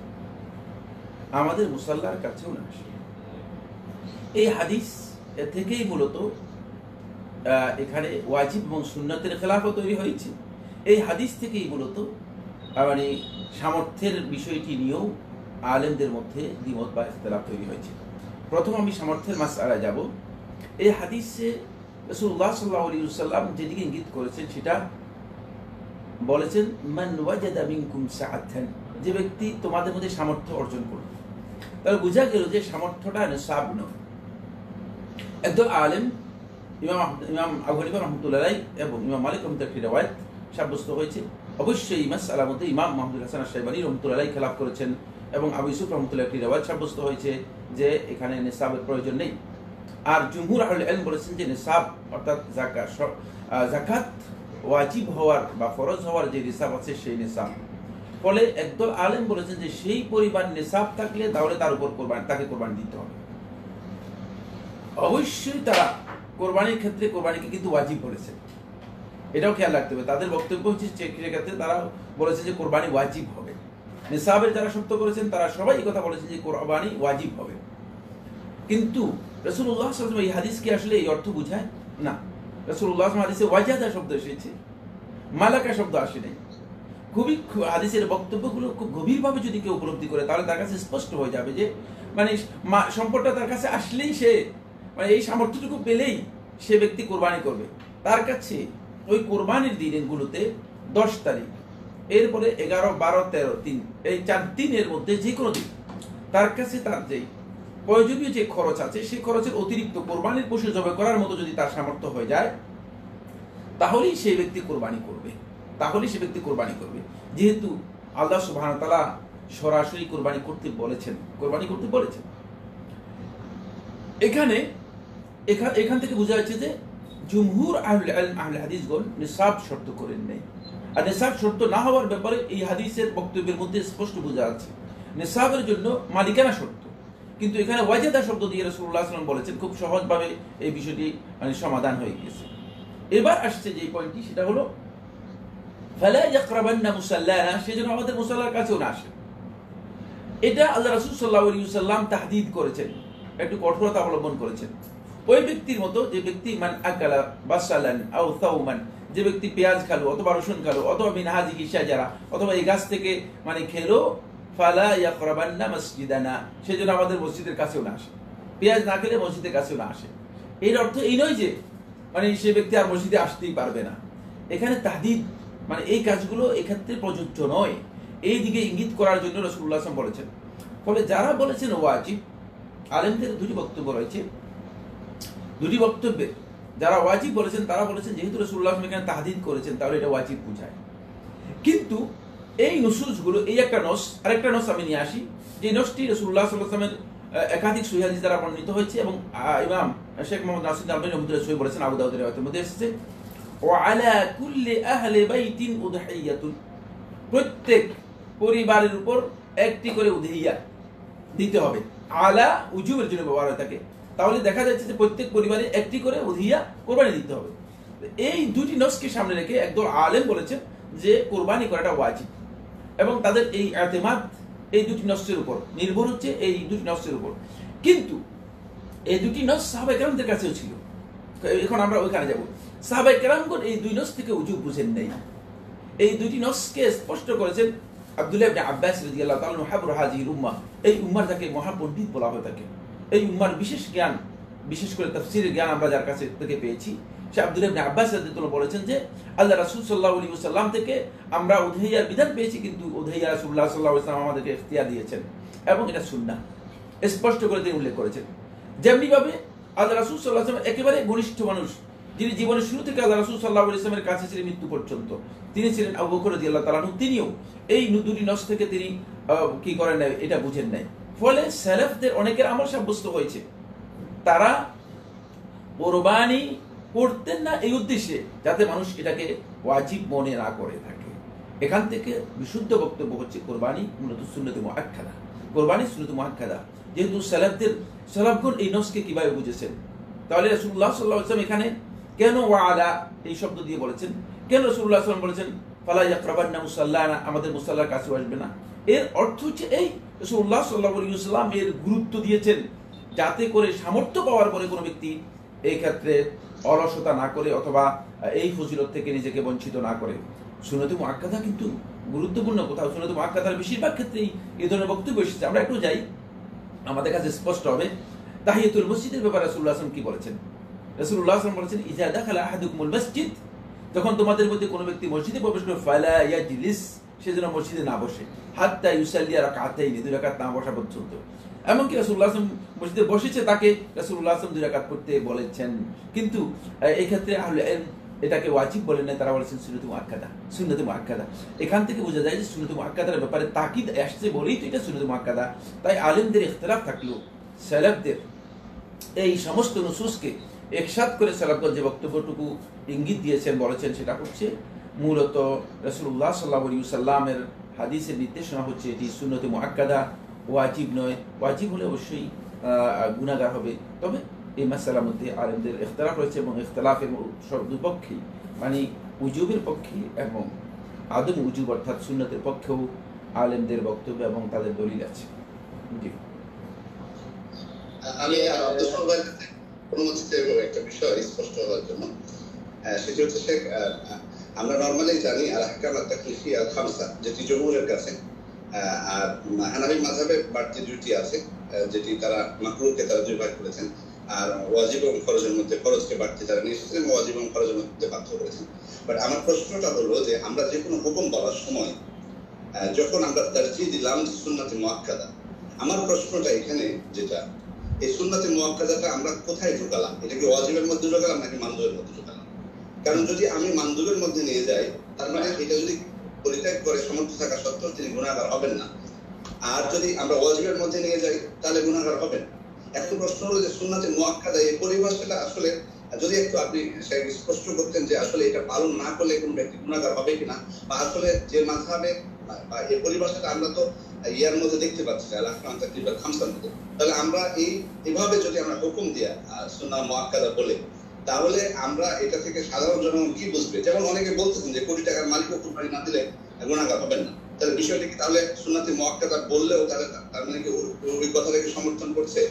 এই হাদিস থেকেই মূলত এখানে ওয়াজিব এবং সুন্নাতের খেলাফও তৈরি হয়েছে। এই হাদিস থেকেই মূলত মানে সামর্থ্যের বিষয়টি নিয়েও আলেমদের মধ্যে দ্বিমত বা ইখতিলাফ তৈরি হয়েছে। প্রথম আমি সামর্থ্যের মাসআলায় যাব। এই হাদিসে রাসূলুল্লাহ সাল্লাল্লাহু আলাইহি ওয়াসাল্লাম যেদিকে ইঙ্গিত করেছেন সেটা বলেছেন, মান ওয়াজাদা মিনকুম সাআতান, যে ব্যক্তি তোমাদের মধ্যে সামর্থ্য অর্জন করবে। তাহলে বোঝা গেল যে সামর্থ্যটা নিসাব নয়। একদল আলেম, ইমাম আবু হানিফা রাহমাতুল্লাহ আলাইহি এবং ইমাম মালিক রাহমাতুল্লাহ আলাইহি রিওয়ায়াত সাব্যস্ত হয়েছে। অবশ্যই মাসআলার মধ্যে ইমাম মুহাম্মদ হাসান আশ-শাইবানী রাহমাতুল্লাহ আলাইহি খেলাফ করেছেন, এবং আবু ইউসুফ রাহমাতুল্লাহ আলাইহি রিওয়ায়াত সাব্যস্ত হয়েছে যে এখানে নিসাবের প্রয়োজন নেই। আর জুমহুর আহলে ইলম বলেছেন যে নিসাব অর্থাৎ যাকাত ওয়াজিব হওয়ার বা ফরজ হওয়ার যে নিসাব আছে সেই নিসাব। ফলে একদল আলেম বলেছেন যে সেই পরিমাণ নিসাব থাকলে তাহলে তার উপর তাকে কোরবানি দিতে হবে। অবশ্যই তারা কোরবানির ক্ষেত্রে কোরবানিকে কিন্তু ওয়াজিব বলেছে, এটাও খেয়াল রাখতে হবে। তাদের বক্তব্য হচ্ছে ক্ষেত্রে তারা বলেছে যে কোরবানি ওয়াজিব হবে। নিসাবের যারা শর্ত করেছেন তারা সবাই এই কথা বলেছেন যে কোরবানি ওয়াজিব হবে। কিন্তু রাসূলুল্লাহ সাল্লাল্লাহু আলাইহি ওয়াসাল্লাম এই হাদিসকে আসলে এই অর্থ বোঝায় না। রাসূলুল্লাহ সাল্লাল্লাহু আলাইহি ওয়াসাল্লাম হাদিসে ওয়াজাদা শব্দ এসেছে, মালাকা শব্দ আসে নাই। খুবই হাদিসের বক্তব্যগুলো খুব গভীরভাবে যদি কেউ উপলব্ধি করে তাহলে তার কাছে স্পষ্ট হয়ে যাবে যে মানে সম্পদটা তার কাছে আসলেই সে মানে এই সামর্থ্যটুকু পেলেই সে ব্যক্তি কোরবানি করবে। তার কাছে ওই কোরবানির দিনগুলোতে 10 তারিখ, এরপরে 11, 12, 13, 3, এই 4 দিনের মধ্যে যে কোনো দিন তার কাছে তার যেই প্রয়োজনীয় যে খরচ আছে সেই খরচের অতিরিক্ত কোরবানির পশু জবাই করার মতো যদি তার সামর্থ্য হয়ে যায় তাহলেই সেই ব্যক্তি কোরবানি করবে। যেহেতু আল্লাহ সুবহানাহু ওয়া তাআলা সরাসরি কোরবানি করতে বলেছেন। এখান থেকে বোঝা যাচ্ছে যে জুমহুর আহলে ইলম আহলে হাদিসগণ নিসাব শর্ত করেন নাই। আর নিসাব শর্ত না হওয়ার ব্যাপারে এই হাদিসের বক্তব্যের মধ্যে স্পষ্ট বোঝা যাচ্ছে নিসাবের জন্য মালিকানা শর্ত। কিন্তু এখানে ওয়াজাদা শব্দ দিয়ে রাসূলুল্লাহ সাল্লাল্লাহু আলাইহি ওয়াসাল্লাম বলেছেন, খুব সহজভাবে এই বিষয়টি মানে সমাধান হয়ে গেছে। এবার আসছে যে পয়েন্টটি, সেটা হলো ফালা ইয়াকরাবান্না মুসাল্লানা, সেজন্য আমাদের মুসাল্লার কাছেও না আসে। এটা আল্লাহ রাসূল সাল্লাল্লাহু আলাইহি ওয়াসাল্লাম তাহদীদ করেছেন, একটু কঠোরতা অবলম্বন করেছেন। ওই ব্যক্তির মতো যে ব্যক্তি মান আকালা বাসালান আও সাউমান, যে ব্যক্তি পেঁয়াজ খালো অথবা রসুন খালো অথবা মিন হাযিহি শাজারা, অথবা এই গাছ থেকে খেলো, ফালা ইয়াকরাবান্না মসজিদানা, সেজন্য আমাদের মসজিদের কাছেও না আসে। পেঁয়াজ না খেলে মসজিদের কাছেও না আসে। এর অর্থ এই নয় যে সে ব্যক্তি আর মসজিদে আসতেই পারবে না। এখানে তাহদিদ এই কাজগুলো এক্ষেত্রে প্রযোজ্য নয়, এই দিকে ইঙ্গিত করার জন্য রাসূলুল্লাহ সাল্লাল্লাহু আলাইহি ওয়াসাল্লাম বলেছেন। ফলে যারা বলেছেন ওয়াজিব, আলেমদের দুটি বক্তব্য রয়েছে। দুটি বক্তব্যে যারা ওয়াজিব বলেছেন তারা বলেছেন যেহেতু রাসূলুল্লাহ সাল্লাল্লাহু আলাইহি ওয়াসাল্লাম এখানে তাহদিদ করেছেন তাহলে এটা ওয়াজিব বোঝায়। কিন্তু এই নুসুসগুলো, এই একটা নস, আরেকটা নস আমি নিয়ে আসি, যে নসটি রাসূলুল্লাহ সাল্লাল্লাহু আলাইহি ওয়াসাল্লামের একাধিক সহিহ হাদিস দ্বারা বর্ণিত হয়েছে এবং ইমাম শেখ মুহাম্মদ নাসিরউদ্দিন আলবানী রাহমাতুল্লাহ সহিহ বলেছেন, আবু দাউদের riwayat মধ্যে এসেছে, ওয়া আলা কুল্লি আহলি বাইতিন উদহিয়াতুন, প্রত্যেক পরিবারের উপর একটি করে উদহিয়া দিতে হবে। আলা উজুবের জন্য ব্যবহার হয়ে থাকে, তাহলে দেখা যাচ্ছে যে প্রত্যেক পরিবারে একটি করে উদহিয়া কোরবানি দিতে হবে। এই দুটি নসকে সামনে রেখে একদল আলেম বলেছেন যে কোরবানি করাটা ওয়াজিব, এবং তাদের এই ইতিমাদ এই দুটি নসের উপর নির্ভর হচ্ছে, এই দুটি নসের উপর। কিন্তু এই দুটি নস সাহাবায়ে কেরামদের কাছেও ছিল। এখন আমরা ওইখানে যাব। সাহাবায়ে কেরামগণ এই দুই নস থেকে উজুব বুঝেন নাই। এই দুটি নসকে স্পষ্ট করেছেন আব্দুল্লাহ ইবনে আব্বাস রাদিয়াল্লাহু তাআলা আনহু, হাবরু হাযিহিল উম্মাহ, এই উম্মার যাকে মহাপণ্ডিত বলা হয়ে থাকে, এই উম্মার বিশেষ জ্ঞান, বিশেষ করে তাফসীরের জ্ঞান আমরা যার কাছে থেকে পেয়েছি, সে আব্দুল্লাহ ইবনে আব্বাস রাদিয়াল্লাহু বলেছেন যে আল্লাহ রাসূল সাল্লাল্লাহু আলাইহি ওয়াসাল্লাম থেকে আমরা উদহিয়ার বিধান পেয়েছি, কিন্তু উদহিয়া রাসূলুল্লাহ সাল্লাল্লাহু আলাইহি ওয়াসাল্লাম আমাদেরকে ইখতিয়ার দিয়েছেন এবং এটা সুন্নাহ, স্পষ্ট করে তিনি উল্লেখ করেছেন। যেমনি ভাবে আল্লাহ রাসূল সাল্লাল্লাহু আলাইহি ওয়াসাল্লাম একেবারে ঘনিষ্ঠ মানুষ, যিনি জীবনের শুরু থেকে আল্লাহ রাসূল সাল্লাল্লাহু আলাইহি ওয়াসাল্লামের কাছে ছিলেন মৃত্যু পর্যন্ত, তিনি ছিলেন আবু বকর রাদিয়াল্লাহু তাআলা আনহু, তিনিও এই দুটি নস থেকে তিনি কি করেন নাই, এটা বুঝেন নাই। ফলে সালাফদের অনেকের আমল সাব্যস্ত হয়েছে, তারা কোরবানি করতেন না এই উদ্দেশ্যে যাতে মানুষ এটাকে ওয়াজিব মনে না করে থাকে। এখান থেকে বিশুদ্ধ বক্তব্য হচ্ছে কোরবানি মূলত সুন্নতে মুআক্কাদা, কোরবানি সুন্নতে মুআক্কাদা। যেহেতু সালাফগণ এই নসকে কিভাবে বুঝেছেন, তাহলে রাসূলুল্লাহ সাল্লাল্লাহু আলাইহি ওয়াসাল্লাম এখানে কেন ওয়ালা এই শব্দ দিয়ে বলেছেন, কেন রাসূলুল্লাহ সাল্লাল্লাহু আলাইহি ওয়াসাল্লাম বলেছেন ফালা ইয়াকরাবান্না মুসাল্লানা, আমাদের মুসাল্লার কাছে আসবে না? এর অর্থ হচ্ছে এই রাসূলুল্লাহ সাল্লাল্লাহু আলাইহি ওয়াসাল্লাম এর গুরুত্ব দিয়েছেন যাতে করে সামর্থ্য পাওয়ার পরে কোনো ব্যক্তি এই ক্ষেত্রে অলসতা না করে অথবা এই ফজিলত থেকে নিজেকে বঞ্চিত না করে। সুন্নতে মুআক্কাদা কিন্তু গুরুত্বপূর্ণ কোথাও, সুন্নতে মুআক্কাদার বেশিরভাগ ক্ষেত্রেই এই ধরনের বক্তব্য এসেছে। আমরা একটু যাই, আমাদের কাছে স্পষ্ট হবে তাহিয়াতুল মসজিদের ব্যাপারে রাসূলুল্লাহ সাল্লাল্লাহু আলাইহি ওয়াসাল্লাম কি বলেছেন। রাসূলুল্লাহ সাল্লাল্লাহু আলাইহি ওয়াসাল্লাম বলেছেন, ইজা দাখালা আহাদুকুমুল মসজিদ, যখন তোমাদের মধ্যে কোনো ব্যক্তি মসজিদে প্রবেশ করে, ফালা ইয়াজলিস, সে যেন মসজিদে না বসে, হাত্তা ইউসাল্লি রাকাতাইনি, দুই রাকাত না বসা পর্যন্ত। এমনকি রাসূলুল্লাহ সাল্লাল্লাহু আলাইহি ওয়াসাল্লাম মসজিদে বসেছে, তাকে রাসূলুল্লাহ সাল্লাল্লাহু আলাইহি ওয়াসাল্লাম দুই রাকাত পড়তে বলেছেন, কিন্তু এই ক্ষেত্রে আহলে ইলম এটাকে ওয়াজিব বলেন না, তারা বলেছেন সুন্নতে মুআক্কাদা, সুন্নতে মুআক্কাদা। এখান থেকে বোঝা যায় যে সুন্নতে মুআক্কাদার ব্যাপারে তাকিদ আসছে বলেই তো এটা সুন্নতে মুআক্কাদা। তাই আলেমদের ইখতিলাফ থাকলেও সালাফদের এই সমস্ত নুসুসকে একসাথ করে সালাফগণ যে বক্তব্যটুকু ইঙ্গিত দিয়েছেন, বলেছেন, সেটা হচ্ছে মূলত রাসূলুল্লাহ সাল্লাল্লাহু আলাইহি ওয়াসাল্লামের হাদিসের নির্দেশনা হচ্ছে এটি সুন্নতে মুআক্কাদা, ওয়াজিব নয়। ওয়াজিব হলে অবশ্যই গুনাহগার হবে। তবে এই মাসআলার মধ্যে আলেমদের ইখতিলাফ রয়েছে এবং ইখতিলাফের সব দুপক্ষেই, উজুবের পক্ষে এবং আদম উজুব অর্থাৎ সুন্নতের পক্ষেও আলেমদের বক্তব্য এবং তাদের দলিল আছে। জি, আমি অনুমতিতে একটা বিষয় স্পষ্ট হওয়ার জন্য, সেটি হচ্ছে আমরা নরমালি জানি আল আহকাম আত তাকলিফিয়া আল খামসা, যেটি জমহুরের কাছে, আর হানাফি মাযহাবে বাড়তি দুটি আছে, যেটি তারা মাকরুহকে তারা দুই ভাগ করেছেন, আর ওয়াজিব এবং ফরজের মধ্যে ফরজকে বাড়তি তারা নিয়ে এসেছেন, ওয়াজিব এবং ফরজের মধ্যে পার্থক্য করেছেন। বাট আমার প্রশ্নটা হলো যে আমরা যে কোনো হুকুম বলার সময় যখন আমরা তারজিহ দিলাম সুন্নতে মুআক্কাদা, আমার প্রশ্নটা এখানে যেটা, এই সুন্নতে মুআক্কাদাটা আমরা কোথায় ঢোকালাম? এটা কি ওয়াজিবের মধ্যে ঢোকালাম নাকি মানদুবের মধ্যে ঢোকালাম? কারণ যদি আমি মানদুবের মধ্যে নিয়ে যাই, তার মানে এটা যদি পরিত্যাগ করে সামর্থ্য থাকা সত্ত্বেও তিনি গুনাহগার হবেন না, আর যদি আমরা ওয়াজিবের মধ্যে নিয়ে যাই তাহলে গুনাহগার হবেন। এখন প্রশ্ন হলো যে সুন্নতে মুআক্কাদা এই পরিভাষাটা আসলে যদি একটু আপনি স্পষ্ট করতেন যে আসলে এটা পালন না করলে কোন ব্যক্তি গুনাহগার হবে কিনা, বা আসলে যে মাযহাবে বা এই পরিভাষাটা আমরা তো ইয়ার মধ্যে দেখতে পাচ্ছি আল আহকাম তাকলিফিয়া খামসার মধ্যে, তাহলে আমরা এইভাবে যদি আমরা হুকুম দিয়া সুন্নাহ মুআক্কাদা বলে, তাহলে আমরা এটা থেকে সাধারণ জনগণ কি বুঝবে? যেমন অনেকে বলতেছেন যে কোটি টাকার মালিকও কুরবানি না দিলে গুনাহগার হবেন না, তাহলে বিষয়টি কি তাহলে সুন্নতে মুআক্কাদা বললেও তাহলে তার মানে কি ওই কথাটাকে সমর্থন করছে?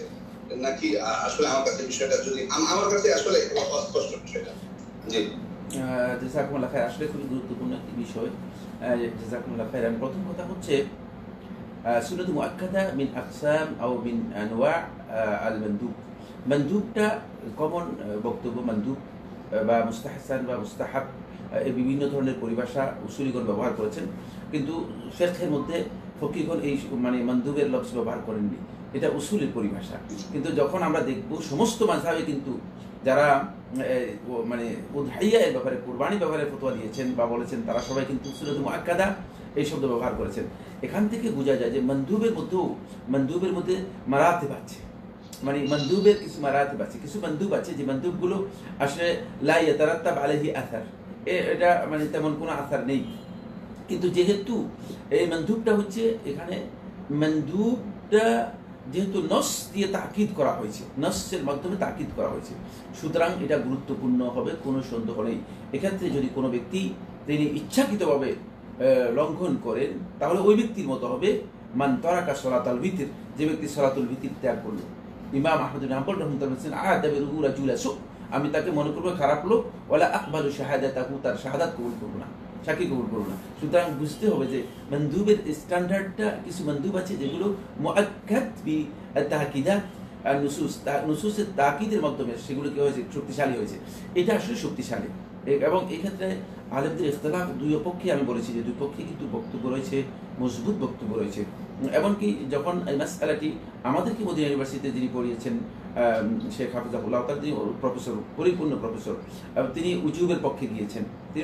নাকি আসলে আমার কাছে বিষয়টা যদি আমার কাছে আসলে অস্পষ্ট বিষয়টা। জি জাযাকুমুল্লাহ খাইর, আসলে খুবই গুরুত্বপূর্ণ একটি বিষয়। জাযাকুমুল্লাহ খাইর। প্রথম কথা হচ্ছে সুন্নাত মুআক্কাদা মিন আকসাম আও মিন আনওয়া আল মানদুব। মানদুবটা কমন বক্তব্য, মানদুব বা মুস্তাহসান বা মুস্তাহাব, এই বিভিন্ন ধরনের পরিভাষা উসুলিগণ ব্যবহার করেছেন, কিন্তু ফিকহের মধ্যে ফকিহগণ এই মানে মানদুবের লফজ ব্যবহার করেননি। এটা উসুলের পরিভাষা। কিন্তু যখন আমরা দেখব সমস্ত মাযহাবে কিন্তু যারা মানে উদহাইয়া এর ব্যাপারে, কুরবানির ব্যাপারে ফতোয়া দিয়েছেন বা বলেছেন, তারা সবাই কিন্তু সুন্নাত মুআক্কাদা এই শব্দ ব্যবহার করেছেন। এখান থেকে বোঝা যায় যে মানদুবের মধ্যে মারাতিব আছে, মানে মানদুবের কিছু মারাতিব আছে, কিছু মানদুব আছে যে মানদুবগুলো আসলে লা ইয়াতারাত্তাব আলাইহি আসার, এটা মানে তেমন কোনো আসার নেই। কিন্তু যেহেতু এই মানদুবটা হচ্ছে, এখানে মানদুবটা যেহেতু নস দিয়ে তাকিদ করা হয়েছে, নসের মাধ্যমে তাকিদ করা হয়েছে, সুতরাং এটা গুরুত্বপূর্ণ হবে, কোনো সন্দেহ নেই। এক্ষেত্রে যদি কোনো ব্যক্তি তিনি ইচ্ছাকৃতভাবে লঙ্ঘন করেন, তাহলে ওই ব্যক্তির মতো হবে মান তারাকা সালাতুল ভিতর, যে ব্যক্তি সালাতুল ভিতর ত্যাগ করলো। ইমাম আহমদ বিন হাম্বল রাহমাতুল্লাহ বলেছেন, আ'দাবি রুহুরা জুলাসু, আমি তাকে মনে করবো খারাপ লোক, ওয়ালা আকবালু শাহাদাতাহু, তার শাহাদাত কবুল করব না, সাক্ষী কবুল করব না। সুতরাং বুঝতে হবে যে মানদুবের স্ট্যান্ডার্ডটা, কিছু মানদুব আছে যেগুলো মুআক্কাদ বি তাকিদাত আর নুসুসের তাকিদের মাধ্যমে সেগুলো কি হয়েছে, শক্তিশালী হয়েছে। এটা আসলে শক্তিশালী। এবং এই ক্ষেত্রে আলেমদের ইখতিলাফ দুই পক্ষে, আমি বলেছি যে দুই পক্ষে কিন্তু বক্তব্য রয়েছে, মজবুত বক্তব্য রয়েছে। এমনকি যখন এই মাসআলাটি আমাদেরকে মদিনা ইউনিভার্সিটিতে যিনি পড়িয়েছেন শেখ হাফিজাহুল্লাহ, তার যিনি প্রফেসর, পরিপূর্ণ প্রফেসর, তিনি উজুবের পক্ষে গিয়েছেন,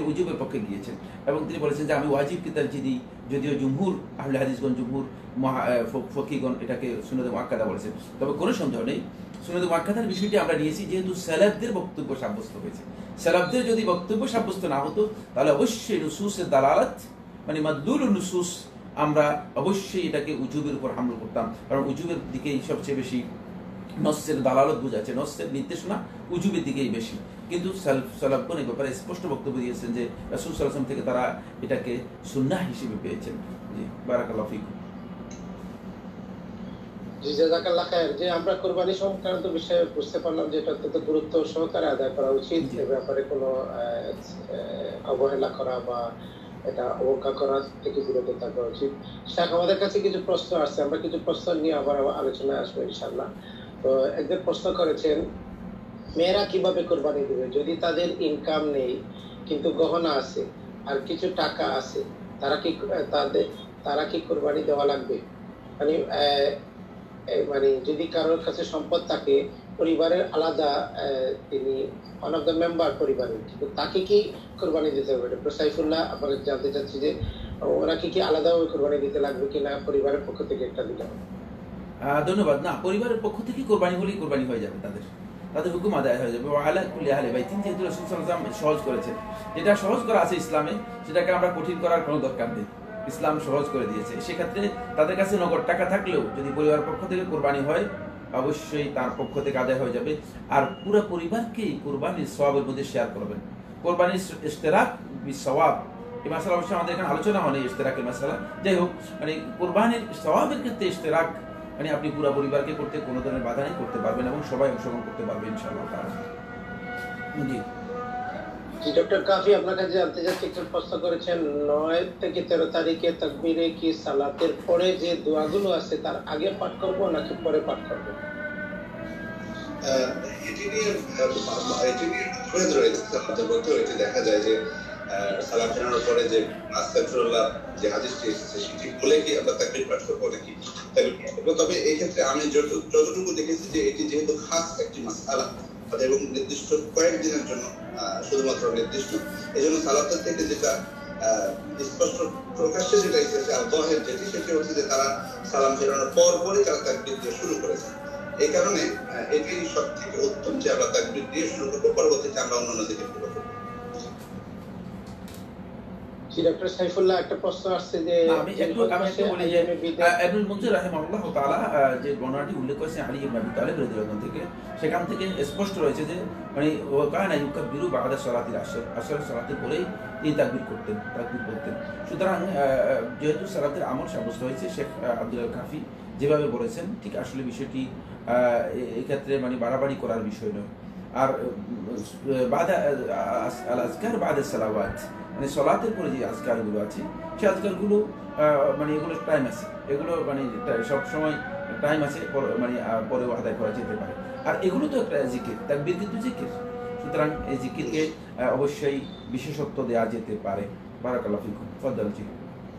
এবং তিনি বলেছেন যে আমি ওয়াজিবকে তারজিহ দিই, যদিও জুমহুর আহলে হাদিসগণ, জুমহুর ফকিহগণ এটাকে সুন্নাত মুআক্কাদা বলেছেন। তবে কোনো সন্দেহ নেই, সুন্নাত মুআক্কাদার বিষয়টি আমরা নিয়েছি যেহেতু সালাফদের বক্তব্য সাব্যস্ত হয়েছে। সালাফদের যদি বক্তব্য সাব্যস্ত না হতো, তাহলে অবশ্যই নুসুসের দালালাত, মানে মাদলুল নুসুস, আমরা অবশ্যই এটাকে উজুবের উপর হামলা করতাম, কারণ উজুবের দিকেই সবচেয়ে বেশি নসের দালালত বোঝাচ্ছে, নসের নির্দেশনা উজুবের দিকেই বেশি। কিন্তু সালাফগণ এই ব্যাপারে স্পষ্ট বক্তব্য দিয়েছেন যে রাসূল সাল্লাল্লাহু আলাইহি ওয়াসাল্লাম থেকে তারা এটাকে সুন্নাহ হিসেবে পেয়েছেন। জি, বারাকাল্লাহু ফিকুম। জি, জাযাকাল্লাহ খায়ের। যে আমরা কুরবানি সংক্রান্ত বিষয়ে বুঝতে পারলাম যে এটা অত্যন্ত গুরুত্ব সহকারে আদায় করা উচিত, এ ব্যাপারে কোনো অবহেলা করা বা এটা অবজ্ঞা করা থেকে বিরত থাকা উচিত। শেখ, আমাদের কাছে কিছু প্রশ্ন আসছে, আমরা কিছু প্রশ্ন নিয়ে আবার আলোচনায় আসবো ইনশাআল্লাহ। তো একজন প্রশ্ন করেছেন, মেয়েরা কিভাবে কোরবানি দিবে যদি তাদের ইনকাম নেই কিন্তু গহনা আছে আর কিছু টাকা আছে, তারা কি কোরবানি দেওয়া লাগবে? মানে যদি কারোর কাছে সম্পদ থাকে, পরিবারের আলাদা, তিনি ওয়ান অফ দ্য মেম্বার পরিবারের, কিন্তু তাকে কি কোরবানি দিতে হবে? ডক্টর সাইফুল্লাহ, আপনাকে জানতে চাচ্ছি যে ওরা কি আলাদাভাবে কোরবানি দিতে লাগবে কিনা, পরিবারের পক্ষ থেকে একটা দিতে হবে? ধন্যবাদ। না, পরিবারের পক্ষ থেকে কোরবানি হলেই কোরবানি হয়ে যাবে, তাদের হুকুম আদায় হয়ে যাবে। ওয়ালা কুল্লি আহলি বাইতিন, যেহেতু রাসূল সাল্লাল্লাহু আলাইহি ওয়াসাল্লাম সহজ করেছেন, যেটা সহজ করা আছে ইসলামে, সেটাকে আমরা কঠিন করার কোনো দরকার নেই, ইসলাম সহজ করে দিয়েছে। সেক্ষেত্রে তাদের কাছে নগদ টাকা থাকলেও যদি পরিবারের পক্ষ থেকে কোরবানি হয়, অবশ্যই তার পক্ষ থেকে আদায় হয়ে যাবে। আর পুরো পরিবারকেই কোরবানির সওয়াবের মধ্যে শেয়ার করবেন। কোরবানির ইশতেরাক বিস সওয়াব, এই মাসালা অবশ্যই আমাদের এখানে আলোচনা হয়নি, ইশতেরাকের মাসালা। যাই হোক, মানে কোরবানির সওয়াবের ক্ষেত্রে ইশতেরাক, মানে আপনি পুরো পরিবারকে করতে কোনো ধরনের বাধা নেই, করতে পারবেন এবং সবাই অংশগ্রহণ করতে পারবে ইনশাআল্লাহ তাআলা। জি জি, ডক্টর কাফি, আপনার কাছে জানতে চাচ্ছি, একটু প্রশ্ন করেছেন ৯ থেকে 13 তারিখে তাকবীরে কি সালাতের পরে যে দোয়াগুলো আছে তার আগে পাঠ করব নাকি পরে পাঠ করব? এটি নিয়ে দেখা যায় যে সালাম ফেরানোর পরে যে আস্তাগফিরুল্লাহ যে হাদিসটি এসেছে সেটি বলে কি আমরা তাকবীর পাঠ করবো নাকি? তবে এই ক্ষেত্রে আমি যতটুকু দেখেছি যে এটি যেহেতু খাস একটি মাসআলা এবং নির্দিষ্ট কয়েকদিনের জন্য শুধুমাত্র নির্দিষ্ট, এই জন্য সালাতের থেকে যেটা স্পষ্ট প্রকাশ্যে যেটা এসেছে আল্লাহের যেটি, সেটি হচ্ছে যে তারা সালাম ফেরানোর পরপরই তারা তাকবীর দিয়ে শুরু করেছে। এই কারণে এটি সব থেকে উত্তম যে আমরা তাকবীর দিয়ে শুরু করবো, পরবর্তীতে আমরা অন্যান্য দিকে শুরু করবো। ডক্টর সাইফুল্লাহ, একটা প্রশ্ন আসছে যে আমি একটু বলি যে ইবনুল মুনজির রাহিমাহুল্লাহ তাআলা যে বর্ণনাটি উল্লেখ করেছেন আলী ইবনে আবি তালিব রাদিয়াল্লাহু থেকে, সেখান থেকে স্পষ্ট রয়েছে যে মানে ওয়াকানা ইউকাব্বিরু বা'দা সালাতিল আসর সালাতের পরেই তিনি তাকবীর করতেন। সুতরাং যেহেতু সালাতের আমল সাব্যস্ত হয়েছে, শেখ আব্দুল কাফি যেভাবে বলেছেন ঠিক আসলে বিষয়টি এই ক্ষেত্রে মানে বাড়াবাড়ি করার বিষয় নয়। আর বাদা আল আজকার বাদা সালাওয়াত, মানে সলাতের পরে যে আজকারগুলো আছে সেই আজকারগুলো মানে এগুলো টাইম আছে, এগুলো মানে সব সময় টাইম আছে, মানে পরেও আদায় করা যেতে পারে। আর এগুলো তো একটা জিকির, তাকবীর কিন্তু জিকির, সুতরাং এই জিকিরকে অবশ্যই বিশেষত্ব দেওয়া যেতে পারে। বারাকাল্লাহু ফিকুম। ফাদ্দাল জি।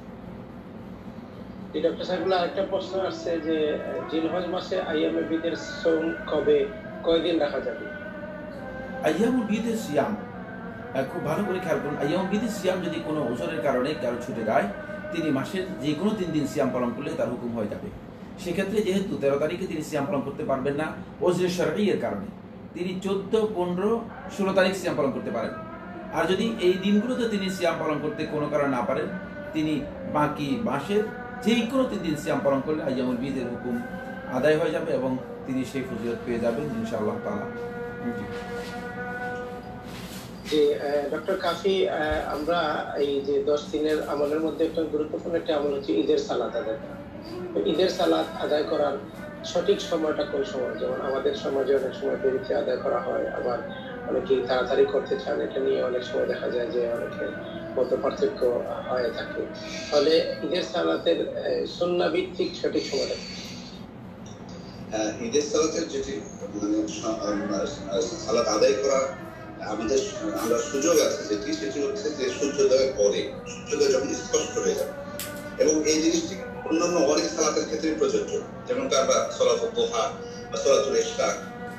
ডক্টর সাইফুল্লাহ, একটা প্রশ্ন আসছে যে জিলহজ মাসে আইয়ামে বিদের সোম কয়দিন রাখা যাবে? আইয়ামুল বিদের সিয়াম খুব ভালো করে খেয়াল করুন। আইয়ামুল বিদের সিয়াম যদি কোনো ওজনের কারণে কারো ছুটে যায়, তিনি মাসের যে কোনো 3 দিন সিয়াম পালন করলে তার হুকুম হয়ে যাবে। সেক্ষেত্রে যেহেতু 13 তারিখে তিনি সিয়াম পালন করতে পারবেন না ওজরে শরঈ এর কারণে, তিনি 14, 15, 16 তারিখ সিয়াম পালন করতে পারেন। আর যদি এই দিনগুলোতে তিনি সিয়াম পালন করতে কোনো কারণে না পারেন, তিনি বাকি মাসের যে কোনো 3 দিন সিয়াম পালন করলে আইয়ামুল বিদের হুকুম আদায় হয়ে যাবে এবং তিনি সেই ফজিলত পেয়ে যাবেন ইনশাআল্লাহ তাআলা। যে ডক্টর কাফি, আমরা এই যে 10 দিনের আমলের মধ্যে একটা গুরুত্বপূর্ণ একটা আমল হচ্ছে ঈদের সালাত আদায় করা। ঈদের সালাত আদায় করার সঠিক সময়টা কোন সময়? যেমন আমাদের সমাজে অনেক সময় দেরিতে আদায় করা হয়, আবার অনেকেই তাড়াতাড়ি করতে চান, এটা নিয়ে অনেক সময় দেখা যায় যে অনেকের মত পার্থক্য হয়ে থাকে। ফলে ঈদের সালাতের সুন্নাহ ভিত্তিক সঠিক সময়টা ঈদের সালাতের যেটি মানে সালাত আদায় করা আমাদের আমরা সুযোগ আছে সেটি হচ্ছে যে সূর্যোদয়ের পরে, সূর্যোদয় যখন স্পষ্ট হয়ে যাবে। এবং এই জিনিসটি অন্যান্য অনেক সালাতের ক্ষেত্রে প্রযোজ্য, যেমনটা আমরা সালাতুল দুহা বা সালাতুল ইশরাক,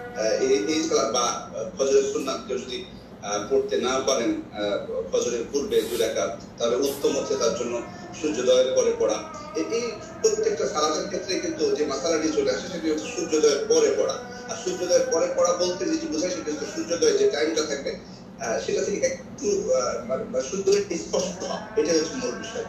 এই সালাত বা ফজরের সুন্নাত কেউ যদি পড়তে না পারেন ফজরের পূর্বে 2 রাকাত, তাহলে উত্তম হচ্ছে তার জন্য সূর্যোদয়ের পরে পড়া। এই প্রত্যেকটা সালাতের ক্ষেত্রে কিন্তু যে মাসালাটি চলে আসে সেটি হচ্ছে সূর্যোদয়ের পরে পড়া। আর সূর্যোদয়ের পরে পড়া বলতে যেটি বোঝায় সেটা হচ্ছে সূর্যোদয়ের যে টাইমটা থাকবে সেটা থেকে একটু সূর্যোদয় স্পষ্ট হওয়া, এটাই হচ্ছে মূল বিষয়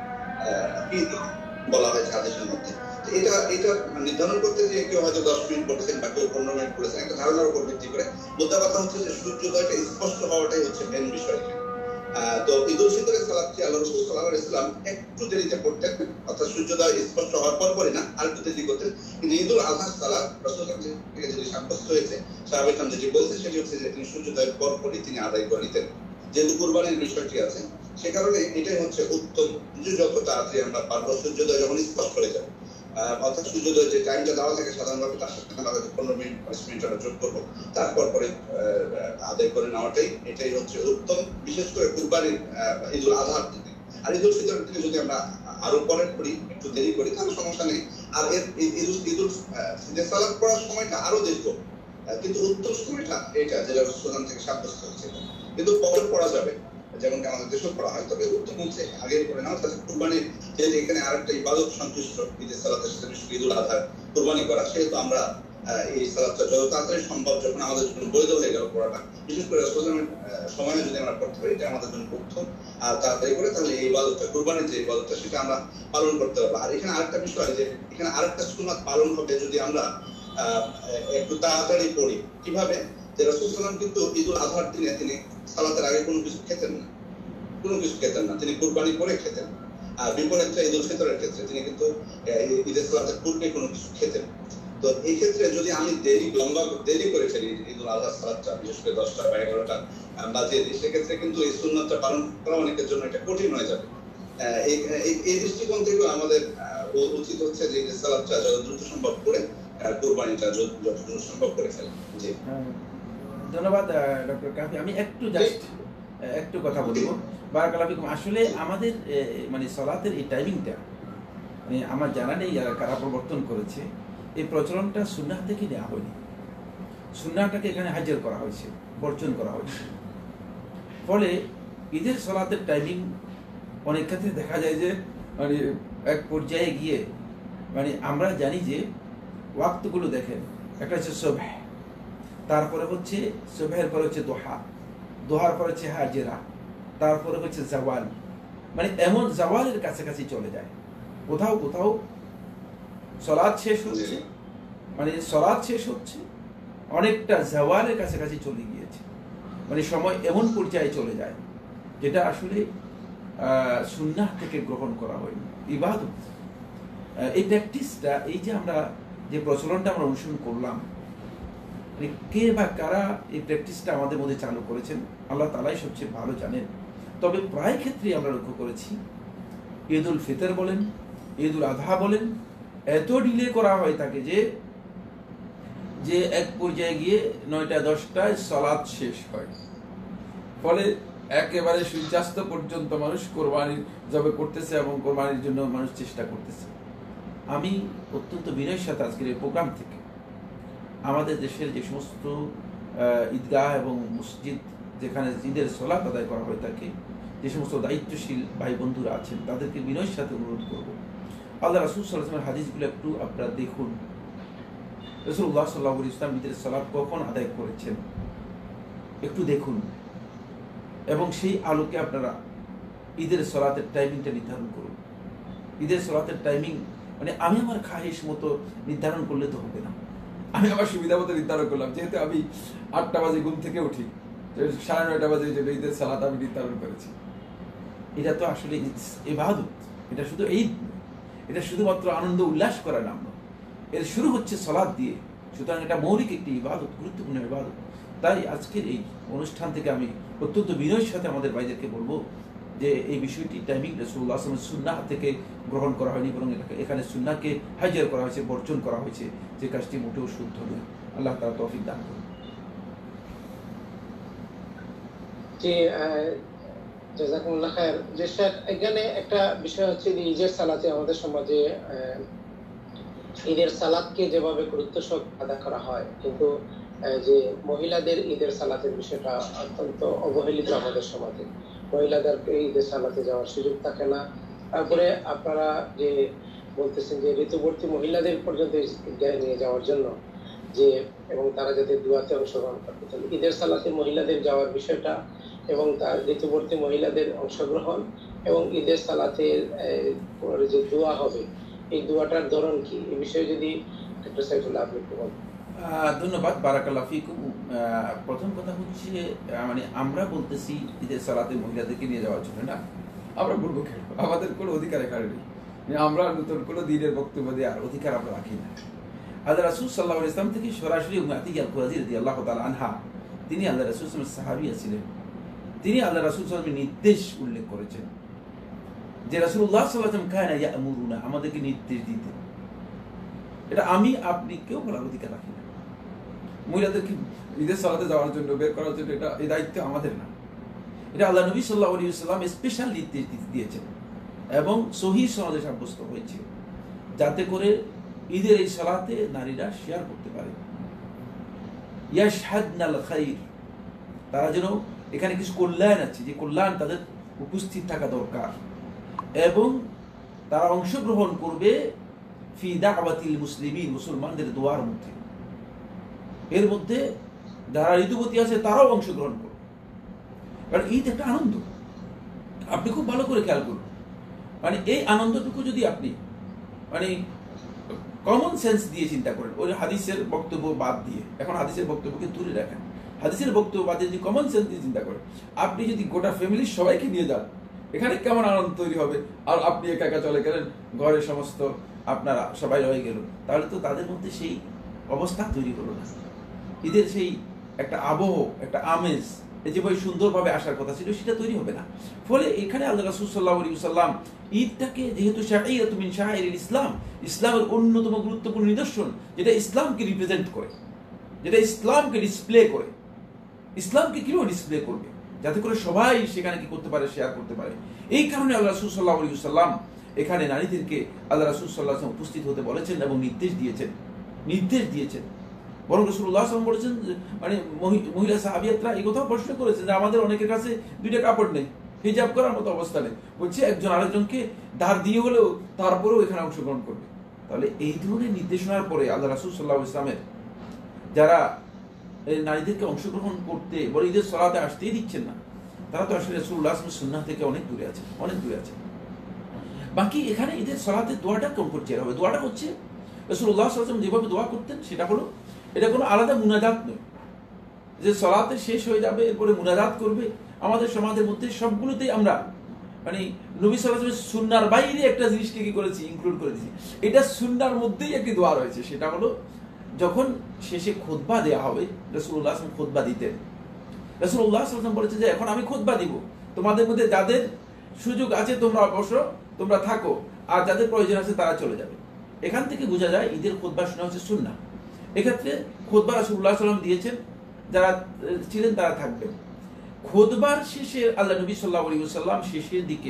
কি বলা হয়েছে হাদিসের মধ্যে। এটা নির্ধারণ করতে যে কেউ হয়তো 10 মিনিট পড়েছেন বা কেউ 15 মিনিট পড়েছেন, একটা ধারণার উপর ভিত্তি করে মোদ্দা কথা হচ্ছে যে সূর্যোদয়টা স্পষ্ট হওয়াটাই হচ্ছে মেন বিষয়। তো ঈদুল ফিতরের সালাতটি আল্লাহ রাসূল সাল্লাল্লাহু আলাইহি ওয়াসাল্লাম একটু দেরিতে পড়তেন, অর্থাৎ সূর্যোদয় স্পষ্ট হওয়ার পরে না, আর একটু দেরি করতেন। কিন্তু ঈদুল আযহার সালাত রাসূল থেকে যদি সাব্যস্ত হয়েছে, সাহাবায়ে কেরাম যেটি বলছেন সেটি হচ্ছে যে তিনি সূর্যোদয়ের পরই তিনি আদায় করে নিতেন। যেহেতু কুরবানির বিষয়টি আছে, সে কারণে এটাই হচ্ছে উত্তম, যত তাড়াতাড়ি আমরা পারবো সূর্যোদয় যখন স্পষ্ট হয়ে যাবে, অর্থাৎ সূর্যোদয় যে টাইমটা দেওয়া থাকে সাধারণভাবে তার সাথে আমরা 15 মিনিট 5 মিনিট আমরা যোগ করবো, তারপর পরে আদায় করে নেওয়াটাই এটাই হচ্ছে উত্তম, বিশেষ করে কুরবানির ঈদুল আযহার দিনে। আর ঈদুল ফিতরের দিনে যদি আমরা আরো পরে করি, একটু দেরি করি, তাহলে সমস্যা নেই। আর এর ঈদুল ফিতর সালাত পড়ার সময়টা আরো দীর্ঘ, কিন্তু উত্তম সময়টা এটা যেটা রাসূল থেকে সাব্যস্ত হয়েছে। কিন্তু পরে পড়া যাবে, যেমন আমাদের দেশে পড়া হয়, তবে উত্তম হচ্ছে আগে করে নাও। তাহলে কুরবানির যেহেতু এখানে আরেকটা ইবাদত সংশ্লিষ্ট ঈদের সালাতের সাথে ঈদুল আযহার কুরবানি করা, সেহেতু আমরা এই সালাতটা যত তাড়াতাড়ি সম্ভব যখন আমাদের জন্য বৈধ হয়ে গেল পড়াটা, বিশেষ করে রাসূলের সময়ে যদি আমরা পড়তে পারি, এটা আমাদের জন্য উত্তম। আর তাড়াতাড়ি করে তাহলে এই ইবাদতটা, কুরবানির যে ইবাদতটা, সেটা আমরা পালন করতে পারবো। আর এখানে আরেকটা বিষয়, যে এখানে আরেকটা সুন্নাত পালন হবে যদি আমরা একটু তাড়াতাড়ি পড়ি। কিভাবে? যে রাসূল সাল্লাল্লাহু আলাইহি ওয়াসাল্লাম কিন্তু ঈদুল আযহার দিনে তিনি সালাতের আগে কোনো কিছু খেতেন না, তিনি কুরবানি করে খেতেন। আর বিপরীতে ঈদুল ফিতরের ক্ষেত্রে তিনি কিন্তু ঈদের সালাতের পূর্বে কোনো কিছু খেতেন। তো এই ক্ষেত্রে যদি আমি দেরি করে ফেলি ঈদুল আযহার সালাতটা, বিশেষ করে 10টা বা 11টা বাজিয়ে দিই, সেক্ষেত্রে কিন্তু এই সুন্নাতটা পালন করা অনেকের জন্য এটা কঠিন হয়ে যাবে। এই দৃষ্টিকোণ থেকে আমাদের উচিত হচ্ছে যে ঈদের সালাতটা যত দ্রুত সম্ভব করে কুরবানিটা যত দ্রুত সম্ভব করে ফেলা। জি, ধন্যবাদ ডক্টর কাফি। আমি একটু কথা বলবো। বারাকাল্লাহু ফিকুম। আসলে আমাদের মানে সালাতের এই টাইমিংটা মানে আমার জানা নেই কারা প্রবর্তন করেছে, এই প্রচলনটা সুন্নাহ থেকে নেওয়া হয়নি। সুন্নাহটাকে এখানে হাজির করা হয়েছে, বর্জন করা হয়েছে। ফলে ঈদের সালাতের টাইমিং অনেক ক্ষেত্রে দেখা যায় যে মানে এক পর্যায়ে গিয়ে মানে আমরা জানি যে ওয়াক্তগুলো দেখেন, একটা হচ্ছে সুবহ, তারপরে হচ্ছে সুবহের পরে হচ্ছে দোহা, দোহার পরে হচ্ছে হাজিরা, তারপরে হচ্ছে জাওয়াল, মানে এমন জাওয়ালের কাছাকাছি চলে যায়, কোথাও কোথাও সলাৎ শেষ হচ্ছে, মানে সলাৎ শেষ হচ্ছে, অনেকটা জাওয়ালের কাছাকাছি চলে গিয়েছে, মানে সময় এমন পর্যায়ে চলে যায় যেটা আসলে সুন্নাহ থেকে গ্রহণ করা হয়নি, ইবাদত। এই প্র্যাকটিসটা, এই যে আমরা যে প্রচলনটা আমরা অনুসরণ করলাম, মানে কে বা কারা এই প্র্যাকটিসটা আমাদের মধ্যে চালু করেছেন আল্লাহ তাআলাই সবচেয়ে ভালো জানেন। তবে প্রায় ক্ষেত্রেই আমরা লক্ষ্য করেছি ঈদ উল ফিতর বলেন, ঈদ উল আযহা বলেন, এত ডিলে করা হয় থাকে যে এক পর্যায়ে গিয়ে 9টা-10টায় সালাত শেষ হয়, ফলে একেবারে সূর্যাস্ত পর্যন্ত মানুষ কোরবানির জবে করতেছে এবং কোরবানির জন্য মানুষ চেষ্টা করতেছে। আমি অত্যন্ত বিনয়ের সাথে আজকের এই প্রোগ্রাম থেকে আমাদের দেশের যে সমস্ত ঈদগাহ এবং মসজিদ যেখানে ঈদের সালাত আদায় করা হয়ে থাকে, যে সমস্ত দায়িত্বশীল ভাই বন্ধুরা আছেন, তাদেরকে বিনয়ের সাথে অনুরোধ করব, আল্লাহ রাসূল সাল্লাল্লাহু আলাইহি ওয়াসাল্লামের হাদিসগুলো একটু আপনারা দেখুন। রাসূলুল্লাহ সাল্লাল্লাহু আলাইহি ওয়াসাল্লাম ঈদের সালাত কখন আদায় করেছেন একটু দেখুন, এবং সেই আলোকে আপনারা ঈদের সালাতের টাইমিংটা নির্ধারণ করুন। ঈদের সালাতের টাইমিং মানে আমি আমার খাহিশ মতো নির্ধারণ করলে তো হবে না, আমি আমার সুবিধা মতো নির্ধারণ করলাম। যেহেতু আমি 8টা বাজে ঘুম থেকে উঠি, 9:30 বাজে যে ঈদের সালাত আমি নির্ধারণ করেছি, এটা তো আসলে ইবাদত। এটা শুধু ঈদ, এটা শুধুমাত্র আনন্দ উল্লাস করার নাম নয়, এর শুরু হচ্ছে সালাত দিয়ে। সুতরাং এটা মৌলিক একটি ইবাদত, গুরুত্বপূর্ণ ইবাদত। তাই আজকের এই অনুষ্ঠান থেকে আমি অত্যন্ত বিনয়ের সাথে আমাদের ভাইদেরকে বলবো যে এই বিষয়টি টাইমিং রাসূলুল্লাহ সাল্লাল্লাহু আলাইহি ওয়াসাল্লাম সুন্নাহ থেকে গ্রহণ করা হয়নি, বরং এখানে সুন্নাহকে হাজির করা হয়েছে, বর্জন করা হয়েছে, যে কাজটি মোটেও শুদ্ধ নয়। আল্লাহ তাআলা তৌফিক দান করুন। জি, জাযাকুমুল্লাহ খায়ের। যে স্যার, এখানে একটা বিষয় হচ্ছে যে ঈদের সালাতে আমাদের সমাজে ঈদের সালাতকে যেভাবে গুরুত্ব সহ আদা করা হয়, কিন্তু যে মহিলাদের ঈদের সালাতের বিষয়টা অত্যন্ত অবহেলিত আমাদের সমাজে। মহিলাদেরকে ঈদের সালাতে যাওয়ার সুযোগ থাকে না। তারপরে আপনারা যে বলতেছেন যে ঋতুবর্তী মহিলাদের পর্যন্ত ঈদগাহে নিয়ে যাওয়ার জন্য, যে এবং তারা যাতে দুয়াতে অংশগ্রহণ করতে চান, ঈদের সালাতে মহিলাদের যাওয়ার বিষয়টা এবং তার ঋতুবর্তী মহিলাদের অংশগ্রহণ এবং ঈদের সালাতে যে দোয়া হবে, এই দোয়াটার ধরন কি, এই বিষয়ে যদি একটা সাইফুল্লাহ আপনি একটু বলেন। ধন্যবাদ, বারাকাল্লাহু ফিকুম। প্রথম কথা হচ্ছে, মানে আমরা বলতেছি ঈদের সালাতে মহিলাদেরকে নিয়ে যাওয়ার জন্য না, আমরা বলবো কেন, আমাদের কোনো অধিকার এখানে নেই, আমরা নতুন কোনো দিনের বক্তব্য দেওয়ার অধিকার আমরা রাখি না। আল্লাহ রাসূল সাল্লাল্লাহু আলাইহি ওয়াসাল্লাম থেকে সরাসরি উম্মে আতিয়া কুরাজি রাদিয়াল্লাহু তাআলা আনহা, তিনি আল্লাহ রাসূল সাল্লাল্লাহু আলাইহি ওয়াসাল্লামের সাহাবী ছিলেন, তিনি আল্লাহ রাসূল সাল্লাল্লাহু আলাইহি ওয়াসাল্লামের নির্দেশ উল্লেখ করেছেন যে রাসূলুল্লাহ সাল্লাল্লাহু আলাইহি ওয়াসাল্লাম কানা ইয়া'মুরুনা, আমাদেরকে নির্দেশ দিতেন। এটা আমি আপনি কেউ বলার অধিকার রাখি না। মহিলাদেরকে ঈদের সালাতে যাওয়ার জন্য বের করার জন্য এটা এই দায়িত্ব আমাদের না, এটা আল্লাহ নবী সাল্লাল্লাহু আলাইহি ওয়াসাল্লাম স্পেশাল নির্দেশ দিয়েছেন এবং সহিহ সনদে সাব্যস্ত হয়েছে, যাতে করে ঈদের এই সালাতে নারীরা শেয়ার করতে পারে। ইয়াশহাদনাল খাইর, তারা যেন, এখানে কিছু কল্যাণ আছে, যে কল্যাণ তাদের উপস্থিত থাকা দরকার, এবং তারা অংশগ্রহণ করবে ফি দাওয়াতিল মুসলিমিন, মুসলমানদের দোয়ার মধ্যে। এর মধ্যে যারা ঋতুবতী আছে তারাও অংশগ্রহণ করবে, কারণ ঈদ একটা আনন্দ। আপনি খুব ভালো করে খেয়াল করুন, মানে এই আনন্দটুকু যদি আপনি মানে কমন সেন্স দিয়ে চিন্তা করেন, ওই হাদিসের বক্তব্য বাদ দিয়ে, এখন হাদিসের বক্তব্যকে দূরে রাখেন, হাদিসের বক্তব্য বাদ দিয়ে যদি কমন সেন্স দিয়ে চিন্তা করেন, আপনি যদি গোটা ফ্যামিলির সবাইকে নিয়ে যান, এখানে কেমন আনন্দ তৈরি হবে। আর আপনি একা একা চলে গেলেন, ঘরের সমস্ত আপনারা সবাই রয়ে গেল, তাহলে তো তাদের মধ্যে সেই অবস্থা তৈরি হলো না। ঈদের সেই একটা আবহ, একটা আমেজ, যেভাবে সুন্দরভাবে আসার কথা ছিল, সেটা তৈরি হবে না। ফলে এখানে আল্লাহ রাসূল সাল্লাল্লাহু আলাইহি ওয়াসাল্লাম ঈদটাকে যেহেতু শাইরাতুম মিন শাআইরিল ইসলাম, ইসলামের অন্যতম গুরুত্বপূর্ণ নিদর্শন, যেটা ইসলামকে রিপ্রেজেন্ট করে, যেটা ইসলামকে ডিসপ্লে করে, ইসলামকে কিভাবে ডিসপ্লে করবে, যাতে করে সবাই সেখানে কি করতে পারে, শেয়ার করতে পারে। এই কারণে আল্লাহ রাসূল সাল্লাল্লাহু আলাইহি ওয়াসাল্লাম এখানে নারীদেরকে আল্লাহ রাসূল সাল্লাল্লাহু আলাইহি ওয়াসাল্লাম উপস্থিত হতে বলেছেন এবং নির্দেশ দিয়েছেন। বরং রাসূলুল্লাহ সাল্লাল্লাহু আলাইহি ওয়াসাল্লাম বলেছেন, মানে মহিলা সাহাবিয়াতরা এই কথা প্রশ্ন করেছে যে আমাদের অনেকের কাছে 2টা কাপড় নেই, হিজাব করার মতো অবস্থা নেই, বলছে একজন আরেকজনকে ধার দিয়ে হলেও তারপরেও এখানে অংশগ্রহণ করবে। তাহলে এই ধরনের নির্দেশনার পরে আল্লাহ রাসূল সাল্লাল্লাহু আলাইহি ওয়াসাল্লামের যারা নারীদেরকে অংশগ্রহণ করতে বলে ঈদের সালাতে আসতেই দিচ্ছেন না, তারা তো আসলে রাসূলুল্লাহ সুন্নাহ থেকে অনেক দূরে আছে, অনেক দূরে আছে। বাকি এখানে ঈদের সালাতের দোয়াটা কোন পর্যায়ে হবে? দোয়াটা হচ্ছে রাসূলুল্লাহ সাল্লাল্লাহু আলাইহি ওয়াসাল্লাম যেভাবে দোয়া করতেন সেটা হলো, এটা কোনো আলাদা মুনাজাত নয় যে সালাতে শেষ হয়ে যাবে এরপরে মুনাজাত করবে। আমাদের সমাজের মধ্যে সবগুলোতেই আমরা মানে নবী সাল্লাল্লাহু আলাইহি ওয়াসাল্লাম সুন্নাহর বাইরে একটা জিনিসকে কি করেছি, ইনক্লুড করে দিয়েছি। এটা সুন্নাহর মধ্যেই একটি দোয়া রয়েছে, সেটা হলো যখন শেষে খুতবা দেওয়া হবে, রাসূলুল্লাহ সাল্লাল্লাহু আলাইহি ওয়াসাল্লাম খুতবা দিতেন। রাসূলুল্লাহ সাল্লাল্লাহু আলাইহি ওয়াসাল্লাম বলেছে যে এখন আমি খুতবা দিব, তোমাদের মধ্যে যাদের সুযোগ আছে তোমরা বসো, তোমরা থাকো, আর যাদের প্রয়োজন আছে তারা চলে যাবে। এখান থেকে বোঝা যায় ঈদের খুতবা শোনা হচ্ছে সুন্নাহ। এক্ষেত্রে খুতবা রাসূলুল্লাহ সাল্লাল্লাহু আলাইহি ওয়াসাল্লাম দিয়েছেন, যারা ছিলেন তারা থাকবেন। খুতবার শেষে আল্লাহ নবী সাল্লাল্লাহু আলাইহি ওয়াসাল্লাম শেষের দিকে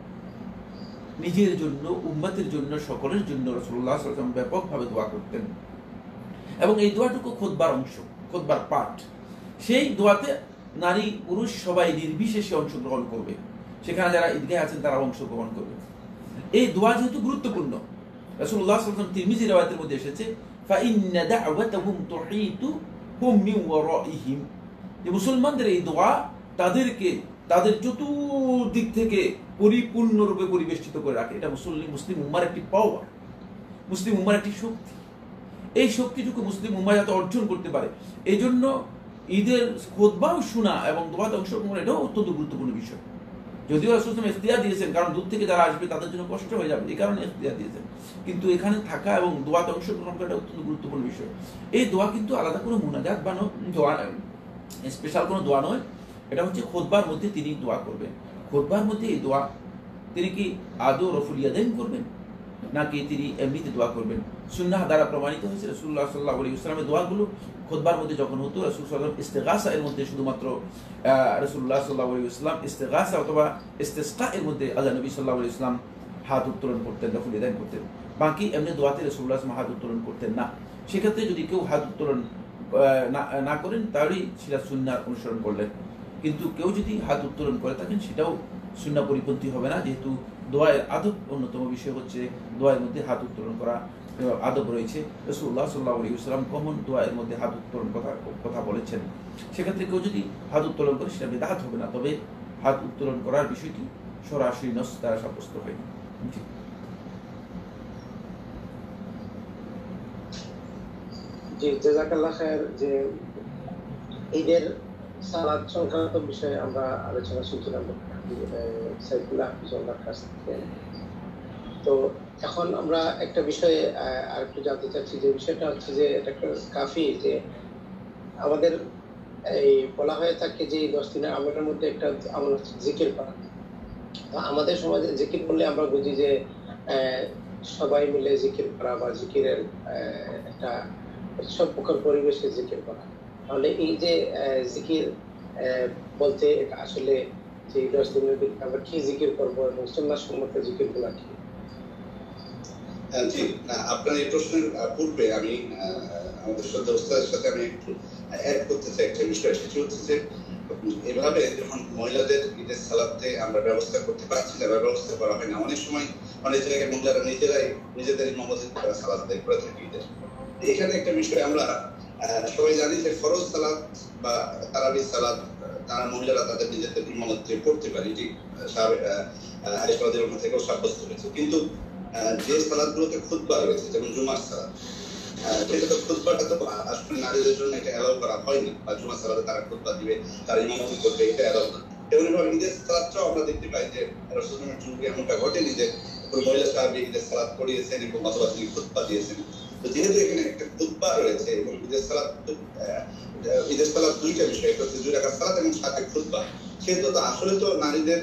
নিজের জন্য, উম্মতের জন্য, সকলের জন্য রাসূলুল্লাহ সাল্লাল্লাহু আলাইহি ওয়াসাল্লাম ব্যাপকভাবে দোয়া করতেন এবং এই দোয়াটুকু খুতবার অংশ, খুতবার পাঠ। সেই দোয়াতে নারী পুরুষ সবাই নির্বিশেষে অংশগ্রহণ করবে, সেখানে যারা ঈদগাহে আছেন তারা অংশগ্রহণ করবে। এই দোয়া যেহেতু গুরুত্বপূর্ণ, রাসূলুল্লাহ সাল্লাল্লাহু আলাইহি ওয়াসাল্লাম তিরমিজি riwayat-এর মধ্যে এসেছে ফাইন্না দা'ওয়াতাহুম তুহিতু হুম মিন ওয়ারাইহিম, যে মুসলমানদের এই দোয়া তাদেরকে তাদের চতুর্দিক থেকে পরিপূর্ণরূপে পরিবেষ্টিত করে রাখে। এটা মুসলিম উম্মার একটি পাওয়ার, মুসলিম উম্মার একটি শক্তি। এই শক্তিটুকু মুসলিম উম্মা যাতে অর্জন করতে পারে, এই জন্য ঈদের খুতবাও শোনা এবং দোয়াতে অংশগ্রহণ এটাও অত্যন্ত গুরুত্বপূর্ণ বিষয়। যদিও রাসূল সাল্লাল্লাহু আলাইহি ওয়াসাল্লাম ইখতিয়ার দিয়েছেন, কারণ দূর থেকে যারা আসবে তাদের জন্য কষ্ট হয়ে যাবে, এই কারণে ইখতিয়ার দিয়েছেন, কিন্তু এখানে থাকা এবং দোয়াতে অংশগ্রহণ করাটা অত্যন্ত গুরুত্বপূর্ণ বিষয়। এই দোয়া কিন্তু আলাদা কোনো মুনাজাত বা দোয়া নয়, স্পেশাল কোনো দোয়া নয়, এটা হচ্ছে খুতবার মধ্যে তিনি দোয়া করবেন। খুতবার মধ্যে এই দোয়া তিনি কি আদৌ রফুল ইয়াদাইন করবেন নাকি তিনি এমনিতে দোয়া করবেন? সুন্নাহ দ্বারা প্রমাণিত হয়েছে রাসূলুল্লাহ সাল্লাল্লাহু আলাইহি ওয়াসাল্লামের দোয়াগুলো খুতবার মধ্যে যখন হতো, রাসূল সাল্লাল্লাহু আলাইহি ওয়াসাল্লাম ইস্তিগাসা এর মধ্যে শুধুমাত্র রাসূলুল্লাহ সাল্লাল্লাহু আলাইহি ওয়াসাল্লাম ইস্তিগাসা অথবা ইস্তিসকা এর মধ্যে আল্লাহ নবী সাল্লাল্লাহু আলাইহি ওয়াসাল্লাম হাত উত্তোলন করতেন, রফুল ইয়াদাইন করতেন। বাকি এমনি দোয়াতে রাসূলুল্লাহ সাল্লাল্লাহু আলাইহি ওয়াসাল্লাম হাত উত্তোলন করতেন না। সেক্ষেত্রে যদি কেউ হাত উত্তোলন না করেন তাহলেই সেটা সুন্নাহ অনুসরণ করলেন, কিন্তু কেউ যদি হাত উত্তোলন করে থাকেন সেটাও সুন্নাহ পরিপন্থী হবে না, যেহেতু দোয়ার আদব অন্যতম বিষয় হচ্ছে দোয়ার মধ্যে হাত উত্তোলন করা আদব রয়েছে। রাসূলুল্লাহ সাল্লাল্লাহু আলাইহি ওয়াসাল্লাম কমন দোয়ার মধ্যে হাত উত্তোলন কথা বলেছেন। সেক্ষেত্রে কেউ যদি হাত উত্তোলন করে সেটা বিদআত হবে না, তবে হাত উত্তোলন করার বিষয়টি সরাসরি নস দ্বারা সাব্যস্ত হয়। জি, জাযাকাল্লাহ খায়ের। যে ঈদের সালাত সংক্রান্ত বিষয়ে আমরা আলোচনা শুনছিলাম সাইফুল্লাহ হাফিজুল্লাহর কাছ থেকে। তো এখন আমরা একটা বিষয়ে আর একটু জানতে চাচ্ছি, যে বিষয়টা হচ্ছে যে এটা একটা কাফি, যে আমাদের এই বলা হয়ে থাকে যে এই 10 দিনের আমলের মধ্যে একটা আমল হচ্ছে জিকির করা। আমাদের সমাজে জিকির বললে আমরা বুঝি যে সবাই মিলে জিকির করা বা জিকিরের একটা সব প্রকার পরিবেশে জিকির করা। তাহলে এই যে জিকির বলতে আসলে যে 10 দিনের ভিতরে আমরা কি জিকির করবো এবং সুন্নাহ সম্মত জিকির গুলা কি? জি, আপনার এই প্রশ্নের পূর্বে আমি আমাদের শ্রদ্ধা ওস্তাদের সাথে আমি একটু অ্যাড করতে চাই একটা বিষয়। সেটি হচ্ছে যে এভাবে যখন মহিলাদের ঈদের সালাতে আমরা ব্যবস্থা করতে পারছি না বা ব্যবস্থা করা হয় না, অনেক সময় অনেক জায়গায় মহিলারা নিজেরাই নিজেদের ইমামতি সালাত আদায় করে থাকে ঈদের। এখানে একটা বিষয় আমরা সবাই জানি যে ফরজ সালাত বা তারাবিহ সালাত তারা মহিলারা তাদের নিজেদের ইমামতি করতে পারে, এটি আয়েশা রাদিয়াল্লাহু আনহা থেকেও সাব্যস্ত হয়েছে। কিন্তু যে সালাতগুলোতে খুতবা রয়েছে, যেমন জুমার সালাত, সেটা তো খুতবাটা তো আসলে নারীদের জন্য এটা অ্যালাউ করা হয়নি, বা জুমার সালাতে তারা খুতবা দিবে, তারা ইমামতি করবে, এটা অ্যালাউ না। তেমনিভাবে ঈদের সালাতটাও আমরা দেখতে পাই যে রাসূলুল্লাহর যুগে এমনটা ঘটেনি যে মহিলা সাহাবী ঈদের সালাত পড়িয়েছেন এবং অথবা তিনি খুতবা দিয়েছেন। তো যেহেতু এখানে একটা খুতবা রয়েছে এবং ঈদের সালাত দুইটা বিষয়, একটা হচ্ছে 2 রাকাত সালাত এবং সাথে খুতবা, সেহেতু তো আসলে তো নারীদের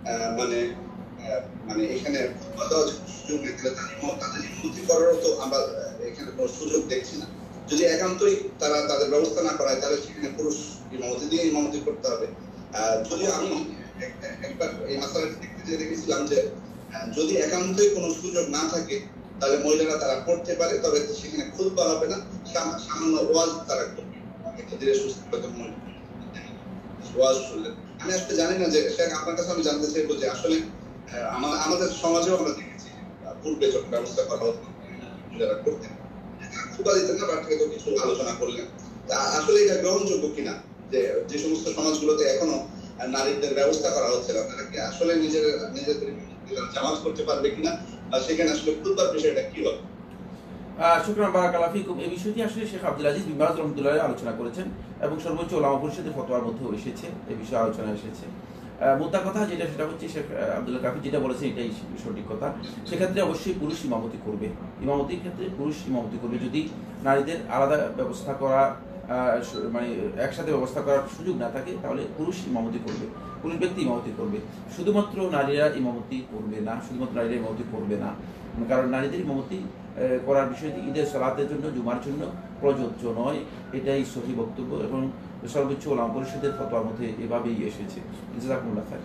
মানে এখানে খুতবা দেওয়ার সুযোগ নেই, তাদের ইমামতি করারও তো আমরা এখানে কোনো সুযোগ দেখছি না। যদি একান্তই তারা তাদের ব্যবস্থা না করায় তাহলে সেখানে পুরুষ ইমামতি দিয়ে ইমামতি করতে হবে। যদি আমি একবার এই মাসালাটি দেখতে যেয়ে দেখেছিলাম যে যদি একান্তই কোনো সুযোগ না থাকে তাহলে মহিলারা তারা করতে পারে, তবে সেখানে খুতবা হবে না, সামান্য ওয়াজ তারা করবে, ধীরে সুস্থ ওয়াজ শুনলেন। আমি আসলে জানি না যে আপনার কাছে আমি জানতে চাইবো যে আসলে আমাদের সমাজেও আমরা দেখেছি পূর্বে যখন ব্যবস্থা করা হতো যারা করতেন খুতবা দিতেন না, বাট হয়তো কিছু আলোচনা করলেন। আসলে এটা গ্রহণযোগ্য কিনা, যে সমস্ত সমাজগুলোতে এখনো নারীদের ব্যবস্থা করা হচ্ছে না, তারা কি আসলে নিজেদের জামাত করতে পারবে কিনা, বা সেখানে আসলে খুতবার বিষয়টা কি হবে? শুকরান বারাকাল্লাহু ফিকুম। এই বিষয়টি আসলে শেখ আব্দুল আজিজ বিন বাজ রাহমাতুল্লাহ আলাইহি আলোচনা করেছেন এবং সর্বোচ্চ ওলামা পরিষদের ফতোয়ার মধ্যেও এসেছে, এই বিষয়ে আলোচনা এসেছে। মোদ্দা কথা যেটা, সেটা হচ্ছে শেখ আব্দুল্লাহ কাফি যেটা বলেছেন এটাই সঠিক কথা। সেক্ষেত্রে অবশ্যই পুরুষ ইমামতি করবে, ইমামতির ক্ষেত্রে পুরুষ ইমামতি করবে। যদি নারীদের আলাদা ব্যবস্থা করা, মানে একসাথে ব্যবস্থা করার সুযোগ না থাকে, তাহলে পুরুষ ইমামতি করবে, পুরুষ ব্যক্তি ইমামতি করবে। শুধুমাত্র নারীরা ইমামতি করবে না, শুধুমাত্র নারীরা ইমামতি করবে না, কারণ নারীদের ইমামতি করার বিষয়টি ঈদের সালাতের জন্য, জুমার জন্য প্রযোজ্য নয়, এটাই সহি বক্তব্য এবং সর্বোচ্চ ওলামা পরিষদের ফতোয়ার মধ্যে এভাবেই এসেছে। জাযাকুমুল্লাহ খাইর।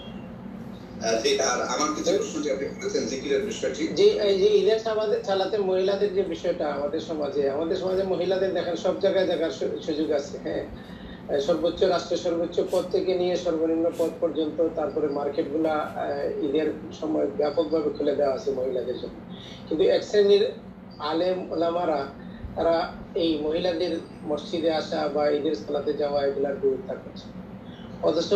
জি, এই যে ঈদের সালাতে মহিলাদের যে বিষয়টা, আমাদের সমাজে মহিলাদের দেখেন সব জায়গায় দেখার সুযোগ আছে। হ্যাঁ, সর্বোচ্চ রাষ্ট্রের সর্বোচ্চ পদ থেকে নিয়ে সর্বনিম্ন পদ পর্যন্ত, তারপরে মার্কেট গুলা ঈদের সময় ব্যাপকভাবে খুলে দেওয়া আছে মহিলাদের জন্য। কিন্তু এক শ্রেণীর আলেম ওলামারা তারা এই মহিলাদের মসজিদে আসা বা ঈদের সালাতে যাওয়া এগুলার বিরোধিতা করছে, অথচ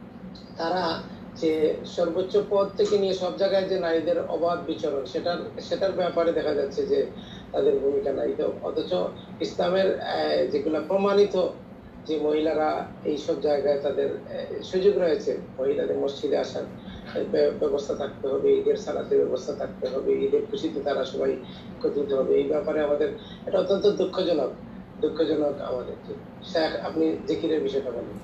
তারা যে সর্বোচ্চ পদ থেকে নিয়ে সব জায়গায় যে নারীদের অবাধ বিচরণ, সেটার ব্যাপারে দেখা যাচ্ছে যে তাদের ভূমিকা নাই। তো অথচ ইসলামের যেগুলা প্রমাণিত যে মহিলারা এইসব জায়গায় তাদের সুযোগ রয়েছে, মহিলাদের মসজিদে আসার ব্যবস্থা থাকতে হবে, ঈদের সালাতের ব্যবস্থা থাকতে হবে, ঈদের খুশিতে তারা সবাই একত্রিত হবে। এই ব্যাপারে আমাদের এটা অত্যন্ত দুঃখজনক আমাদের। আপনি জিকিরের বিষয়টা বলেন।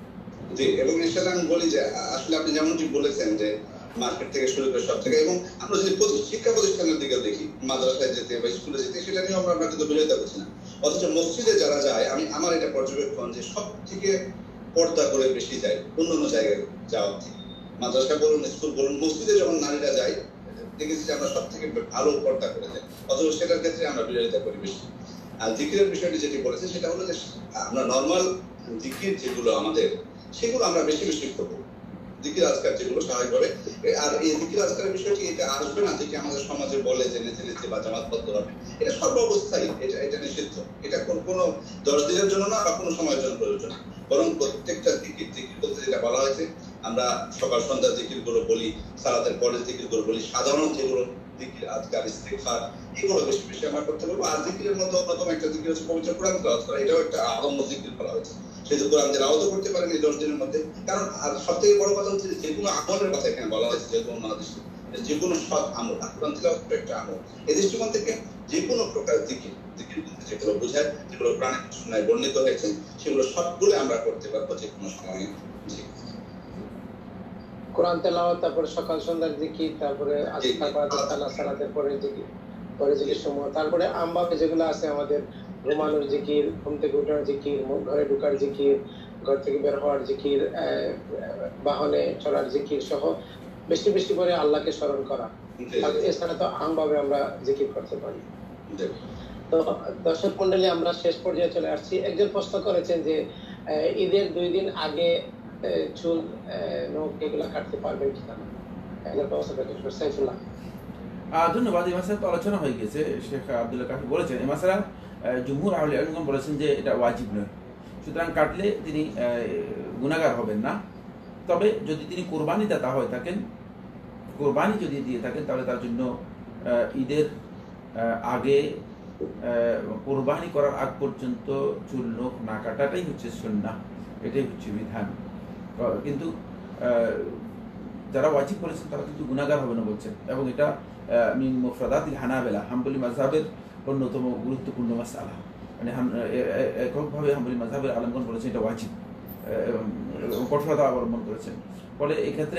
জি, এবং এছাড়া আমি বলি যে আসলে আপনি যেমনটি বলেছেন যে মার্কেট থেকে শুরু করে সব থেকে, এবং আমরা যদি শিক্ষা প্রতিষ্ঠানের দিকে দেখি, মাদ্রাসায় যেতে বা স্কুলে যেতে, সেটা নিয়ে আমরা কিন্তু বিরোধিতা করছি না। অথচ মসজিদে যারা যায়, আমার এটা পর্যবেক্ষণ যে সব থেকে পর্দা করে বেশি যায় অন্য জায়গায় যাওয়ার থেকে। মাদ্রাসা বলুন, স্কুল বলুন, মসজিদে যখন নারীরা যায় দেখেছি যে আমরা সব থেকে ভালো পর্দা করে যাই, অথচ সেটার ক্ষেত্রে আমরা বিরোধিতা করি বেশি। আর জিকিরের বিষয়টি যেটি বলেছে সেটা হলো যে আমরা নর্মাল জিকির যেগুলো আমাদের, সেগুলো আমরা বেশি বেশি করবো, জিকির আজকার যেগুলো স্বাভাবিকভাবে। আর এই জিকির আজকারের বিষয়টি এটা আসবে না যেটি আমাদের সমাজে বলে যে নেচে বা জামাতবদ্ধ হবে, এটা সর্ব অবস্থায় এটা নিষিদ্ধ। এটা কোনো 10 দিনের জন্য না বা কোনো সময়ের জন্য প্রয়োজন, বরং প্রত্যেকটা জিকির বলতে যেটা বলা হয়েছে, আমরা সকাল সন্ধ্যা জিকির গুলো বলি, সালাতের পরে জিকির গুলো বলি, সাধারণ যেগুলো জিকির আজকার, ইস্তিগফার, এগুলো বেশি বেশি আমরা করতে পারবো। আর জিকিরের মধ্যে অন্যতম একটা জিকির হচ্ছে পবিত্র কোরআন তেলাওয়াত করা, এটাও একটা আদম্য জিকির করা হয়েছে। সেই যে কোরআন তেলাওয়াতও করতে পারেন এই 10 দিনের মধ্যে। কারণ আর সব থেকে বড় কথা হচ্ছে যে কোনো আমলের কথা এখানে বলা হয়েছে, যে কোনো মহাদেশে যে কোনো সৎ আমল, কোরআন তেলাওয়াত একটা আমল। এই দৃষ্টিকোণ থেকে যে কোনো প্রকার জিকির বলতে যেগুলো বোঝায়, যেগুলো কোরআনে সুন্নাহয় বর্ণিত হয়েছে, সেগুলো সবগুলো আমরা করতে পারবো যে কোনো সময়ে। কোরআন তেলাওয়াত, তারপরে সকাল সন্ধ্যার জিকির, তারপরে সালাতের পরে জিকির সমূহ, তারপরে আমভাবে যেগুলো আছে আমাদের, ঘুমানোর জিকির, ঘুম থেকে ওঠার জিকির, ঘরে ঢোকার জিকির, ঘর থেকে বের হওয়ার জিকির, বাহনে চলার জিকির সহ বেশি বেশি করে আল্লাহকে স্মরণ করা। এছাড়া তো আমভাবে আমরা জিকির করতে পারি। তো দর্শক মন্ডলী, আমরা শেষ পর্যায়ে চলে আসছি। একজন প্রশ্ন করেছেন যে ঈদের 2 দিন আগে চুল নখ এগুলা কাটতে পারবেন কিনা। ধন্যবাদ। এই মাসে তো আলোচনা হয়ে গেছে, শেখ আব্দুল্লাহ কাফি বলেছেন এই মাসে জুমহুর আহলে ইলম বলেছেন যে এটা ওয়াজিব নয়, সুতরাং কাটলে তিনি গুনাহগার হবেন না। তবে যদি তিনি কোরবানি দাতা হয়ে থাকেন, কোরবানি যদি দিয়ে থাকেন, তাহলে তার জন্য ঈদের আগে কোরবানি করার আগ পর্যন্ত চুল নখ না কাটাটাই হচ্ছে সুন্নাহ, এটাই হচ্ছে বিধান। কিন্তু যারা ওয়াজিব করেছেন তারা কিন্তু গুনাহগার হবে না বলছেন, এবং এটা মিন মুফরাদাতিল হানাবেলা, হাম্বলি মাযহাবের অন্যতম গুরুত্বপূর্ণ মাসআলা। মানে এককভাবে হাম্বলি মাযহাবের আলেমগণ বলেছেন এটা ওয়াজিব, কঠোরতা অবলম্বন করেছেন। ফলে এক্ষেত্রে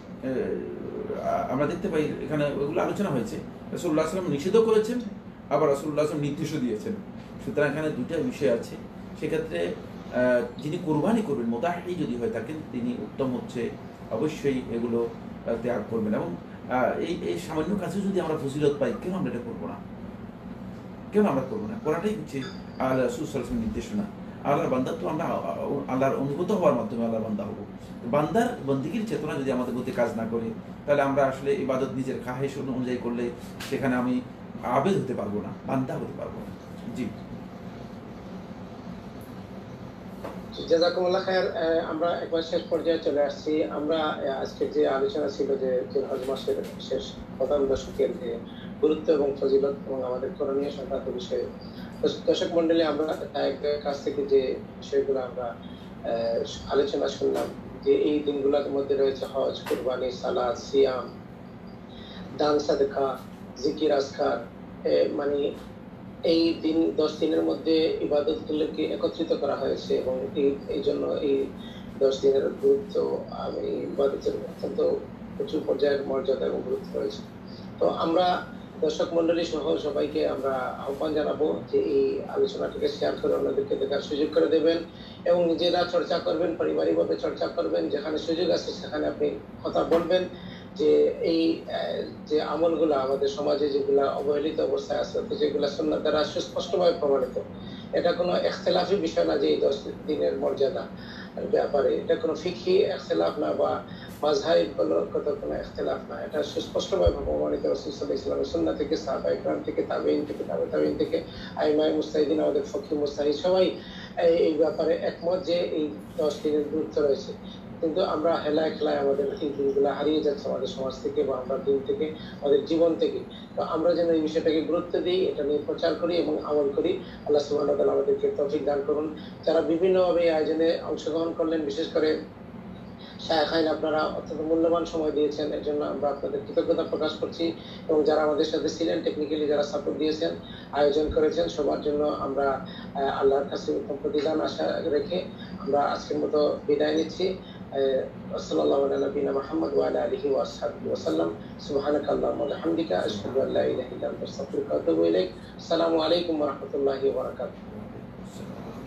আমরা দেখতে পাই এখানে ওগুলো আলোচনা হয়েছে, রাসূলুল্লাহ সাল্লাল্লাহু আলাইহি ওয়াসাল্লাম নিষেধও করেছেন, আবার রাসূলুল্লাহ সাল্লাল্লাহু আলাইহি ওয়াসাল্লাম নির্দেশও দিয়েছেন। সুতরাং এখানে দুইটা বিষয় আছে। সেক্ষেত্রে যিনি কোরবানি করবেন, মুতাহি যদি হয়ে থাকেন, তিনি উত্তম হচ্ছে অবশ্যই এগুলো ত্যাগ করবেন। এবং এই সামান্য কাছে যদি আমরা ফজিলত পাই, কেন আমরা এটা করবো না? করাটাই হচ্ছে আল্লাহ রাসূল সাল্লাল্লাহু আলাইহি ওয়াসাল্লামের নির্দেশনা। আল্লাহর বান্দা তো আমরা আল্লাহর অনুগত হওয়ার মাধ্যমে আল্লাহর বান্দা হবো। বান্দার বন্দিগির চেতনা যদি আমাদের মধ্যে কাজ না করে, তাহলে আমরা আসলে ইবাদত নিজের খাহেশ অনুযায়ী করলে সেখানে আমি আবেদ হতে পারবো না, বান্দা হতে পারবো না। জি। জাযাকুমুল্লাহ খায়ের। আমরা একবার শেষ পর্যায়ে চলে আসছি। আমরা আজকের যে আলোচনা ছিল যে জিলহজ মাসের শেষ প্রথম দশকের যে গুরুত্ব এবং ফজিলত এবং আমাদের করণীয় সংক্রান্ত বিষয়ে দর্শক মন্ডলী আমরা কাছ থেকে যে বিষয়গুলো আমরা আলোচনা শুনলাম, যে এই দিনগুলোর মধ্যে রয়েছে হজ, কুরবানি, সালাত, সিয়াম, দান, সাদকা, জিকির, আজকার, মানে এই 10 দিনের মধ্যে ইবাদতগুলোকে একত্রিত করা হয়েছে এবং এই জন্য এই 10 দিনের গুরুত্ব ইবাদতের অত্যন্ত প্রচুর পর্যায়ের মর্যাদা এবং গুরুত্ব রয়েছে। তো আমরা দর্শক মন্ডলী সহ সবাইকে আমরা আহ্বান জানাবো যে এই আলোচনাটিকে শেয়ার করে অন্যদেরকে দেখার সুযোগ করে দেবেন এবং নিজেরা চর্চা করবেন, পারিবারিকভাবে চর্চা করবেন, যেখানে সুযোগ আছে সেখানে আপনি কথা বলবেন যে এই যে আমলগুলো আমাদের সমাজে যেগুলা অবহেলিত অবস্থায় আছে, যেগুলা সুন্নাত দ্বারা সুস্পষ্টভাবে প্রমাণিত, এটা কোনো ইখতিলাফি বিষয় না যে এই 10 দিনের মর্যাদা ব্যাপারে, এটা কোনো ফিকহি ইখতিলাফ না বা মাযহাবিগত কোনো ইখতিলাফ না, এটা সুস্পষ্টভাবে প্রমাণিত রাসূল সাল্লাল্লাহু আলাইহি ওয়াসাল্লামের সুন্নাহ থেকে, সাহাবায়ে কেরাম থেকে, তাবেঈন থেকে, তাবেঈন থেকে, আইমায়ে মুজতাহিদিন, আমাদের ফকih মুজতাহিদ সবাই এই ব্যাপারে একমত যে এই 10 দিনের গুরুত্ব রয়েছে। কিন্তু আমরা হেলায় খেলায় আমাদের এই দিনগুলো হারিয়ে যাচ্ছে আমাদের সমাজ থেকে বা আমরা দিন থেকে, আমাদের জীবন থেকে। তো আমরা যেন এই বিষয়টাকে গুরুত্ব দিই, এটা নিয়ে প্রচার করি এবং আমল করি। আল্লাহ সুবহানাহু ওয়া তাআলা আমাদেরকে তৌফিক দান করুন। যারা বিভিন্নভাবে এই আয়োজনে অংশগ্রহণ করলেন, বিশেষ করে শায়েখাইন, আপনারা অত্যন্ত মূল্যবান সময় দিয়েছেন, এর জন্য আমরা আপনাদের কৃতজ্ঞতা প্রকাশ করছি। এবং যারা আমাদের সাথে ছিলেন, টেকনিক্যালি যারা সাপোর্ট দিয়েছেন, আয়োজন করেছেন, সবার জন্য আমরা আল্লাহর কাছে উত্তম প্রতিদান আশা রেখে আমরা আজকের মতো বিদায় নিচ্ছি। সাল্লাল্লাহু আলা নবিয়িনা মুহাম্মদ ওয়া আলা আলিহি ওয়া আসহাবিহি ওয়া সাল্লাম। সুবহানাকা আল্লাহুম্মা ওয়া বিহামদিকা আশহাদু আল্লা ইলাহা ইল্লা আনতা আস্তাগফিরুকা ওয়া আতুবু ইলাইক। আসসালামু আলাইকুম ওয়া রাহমাতুল্লাহি ওয়া বারাকাতুহু।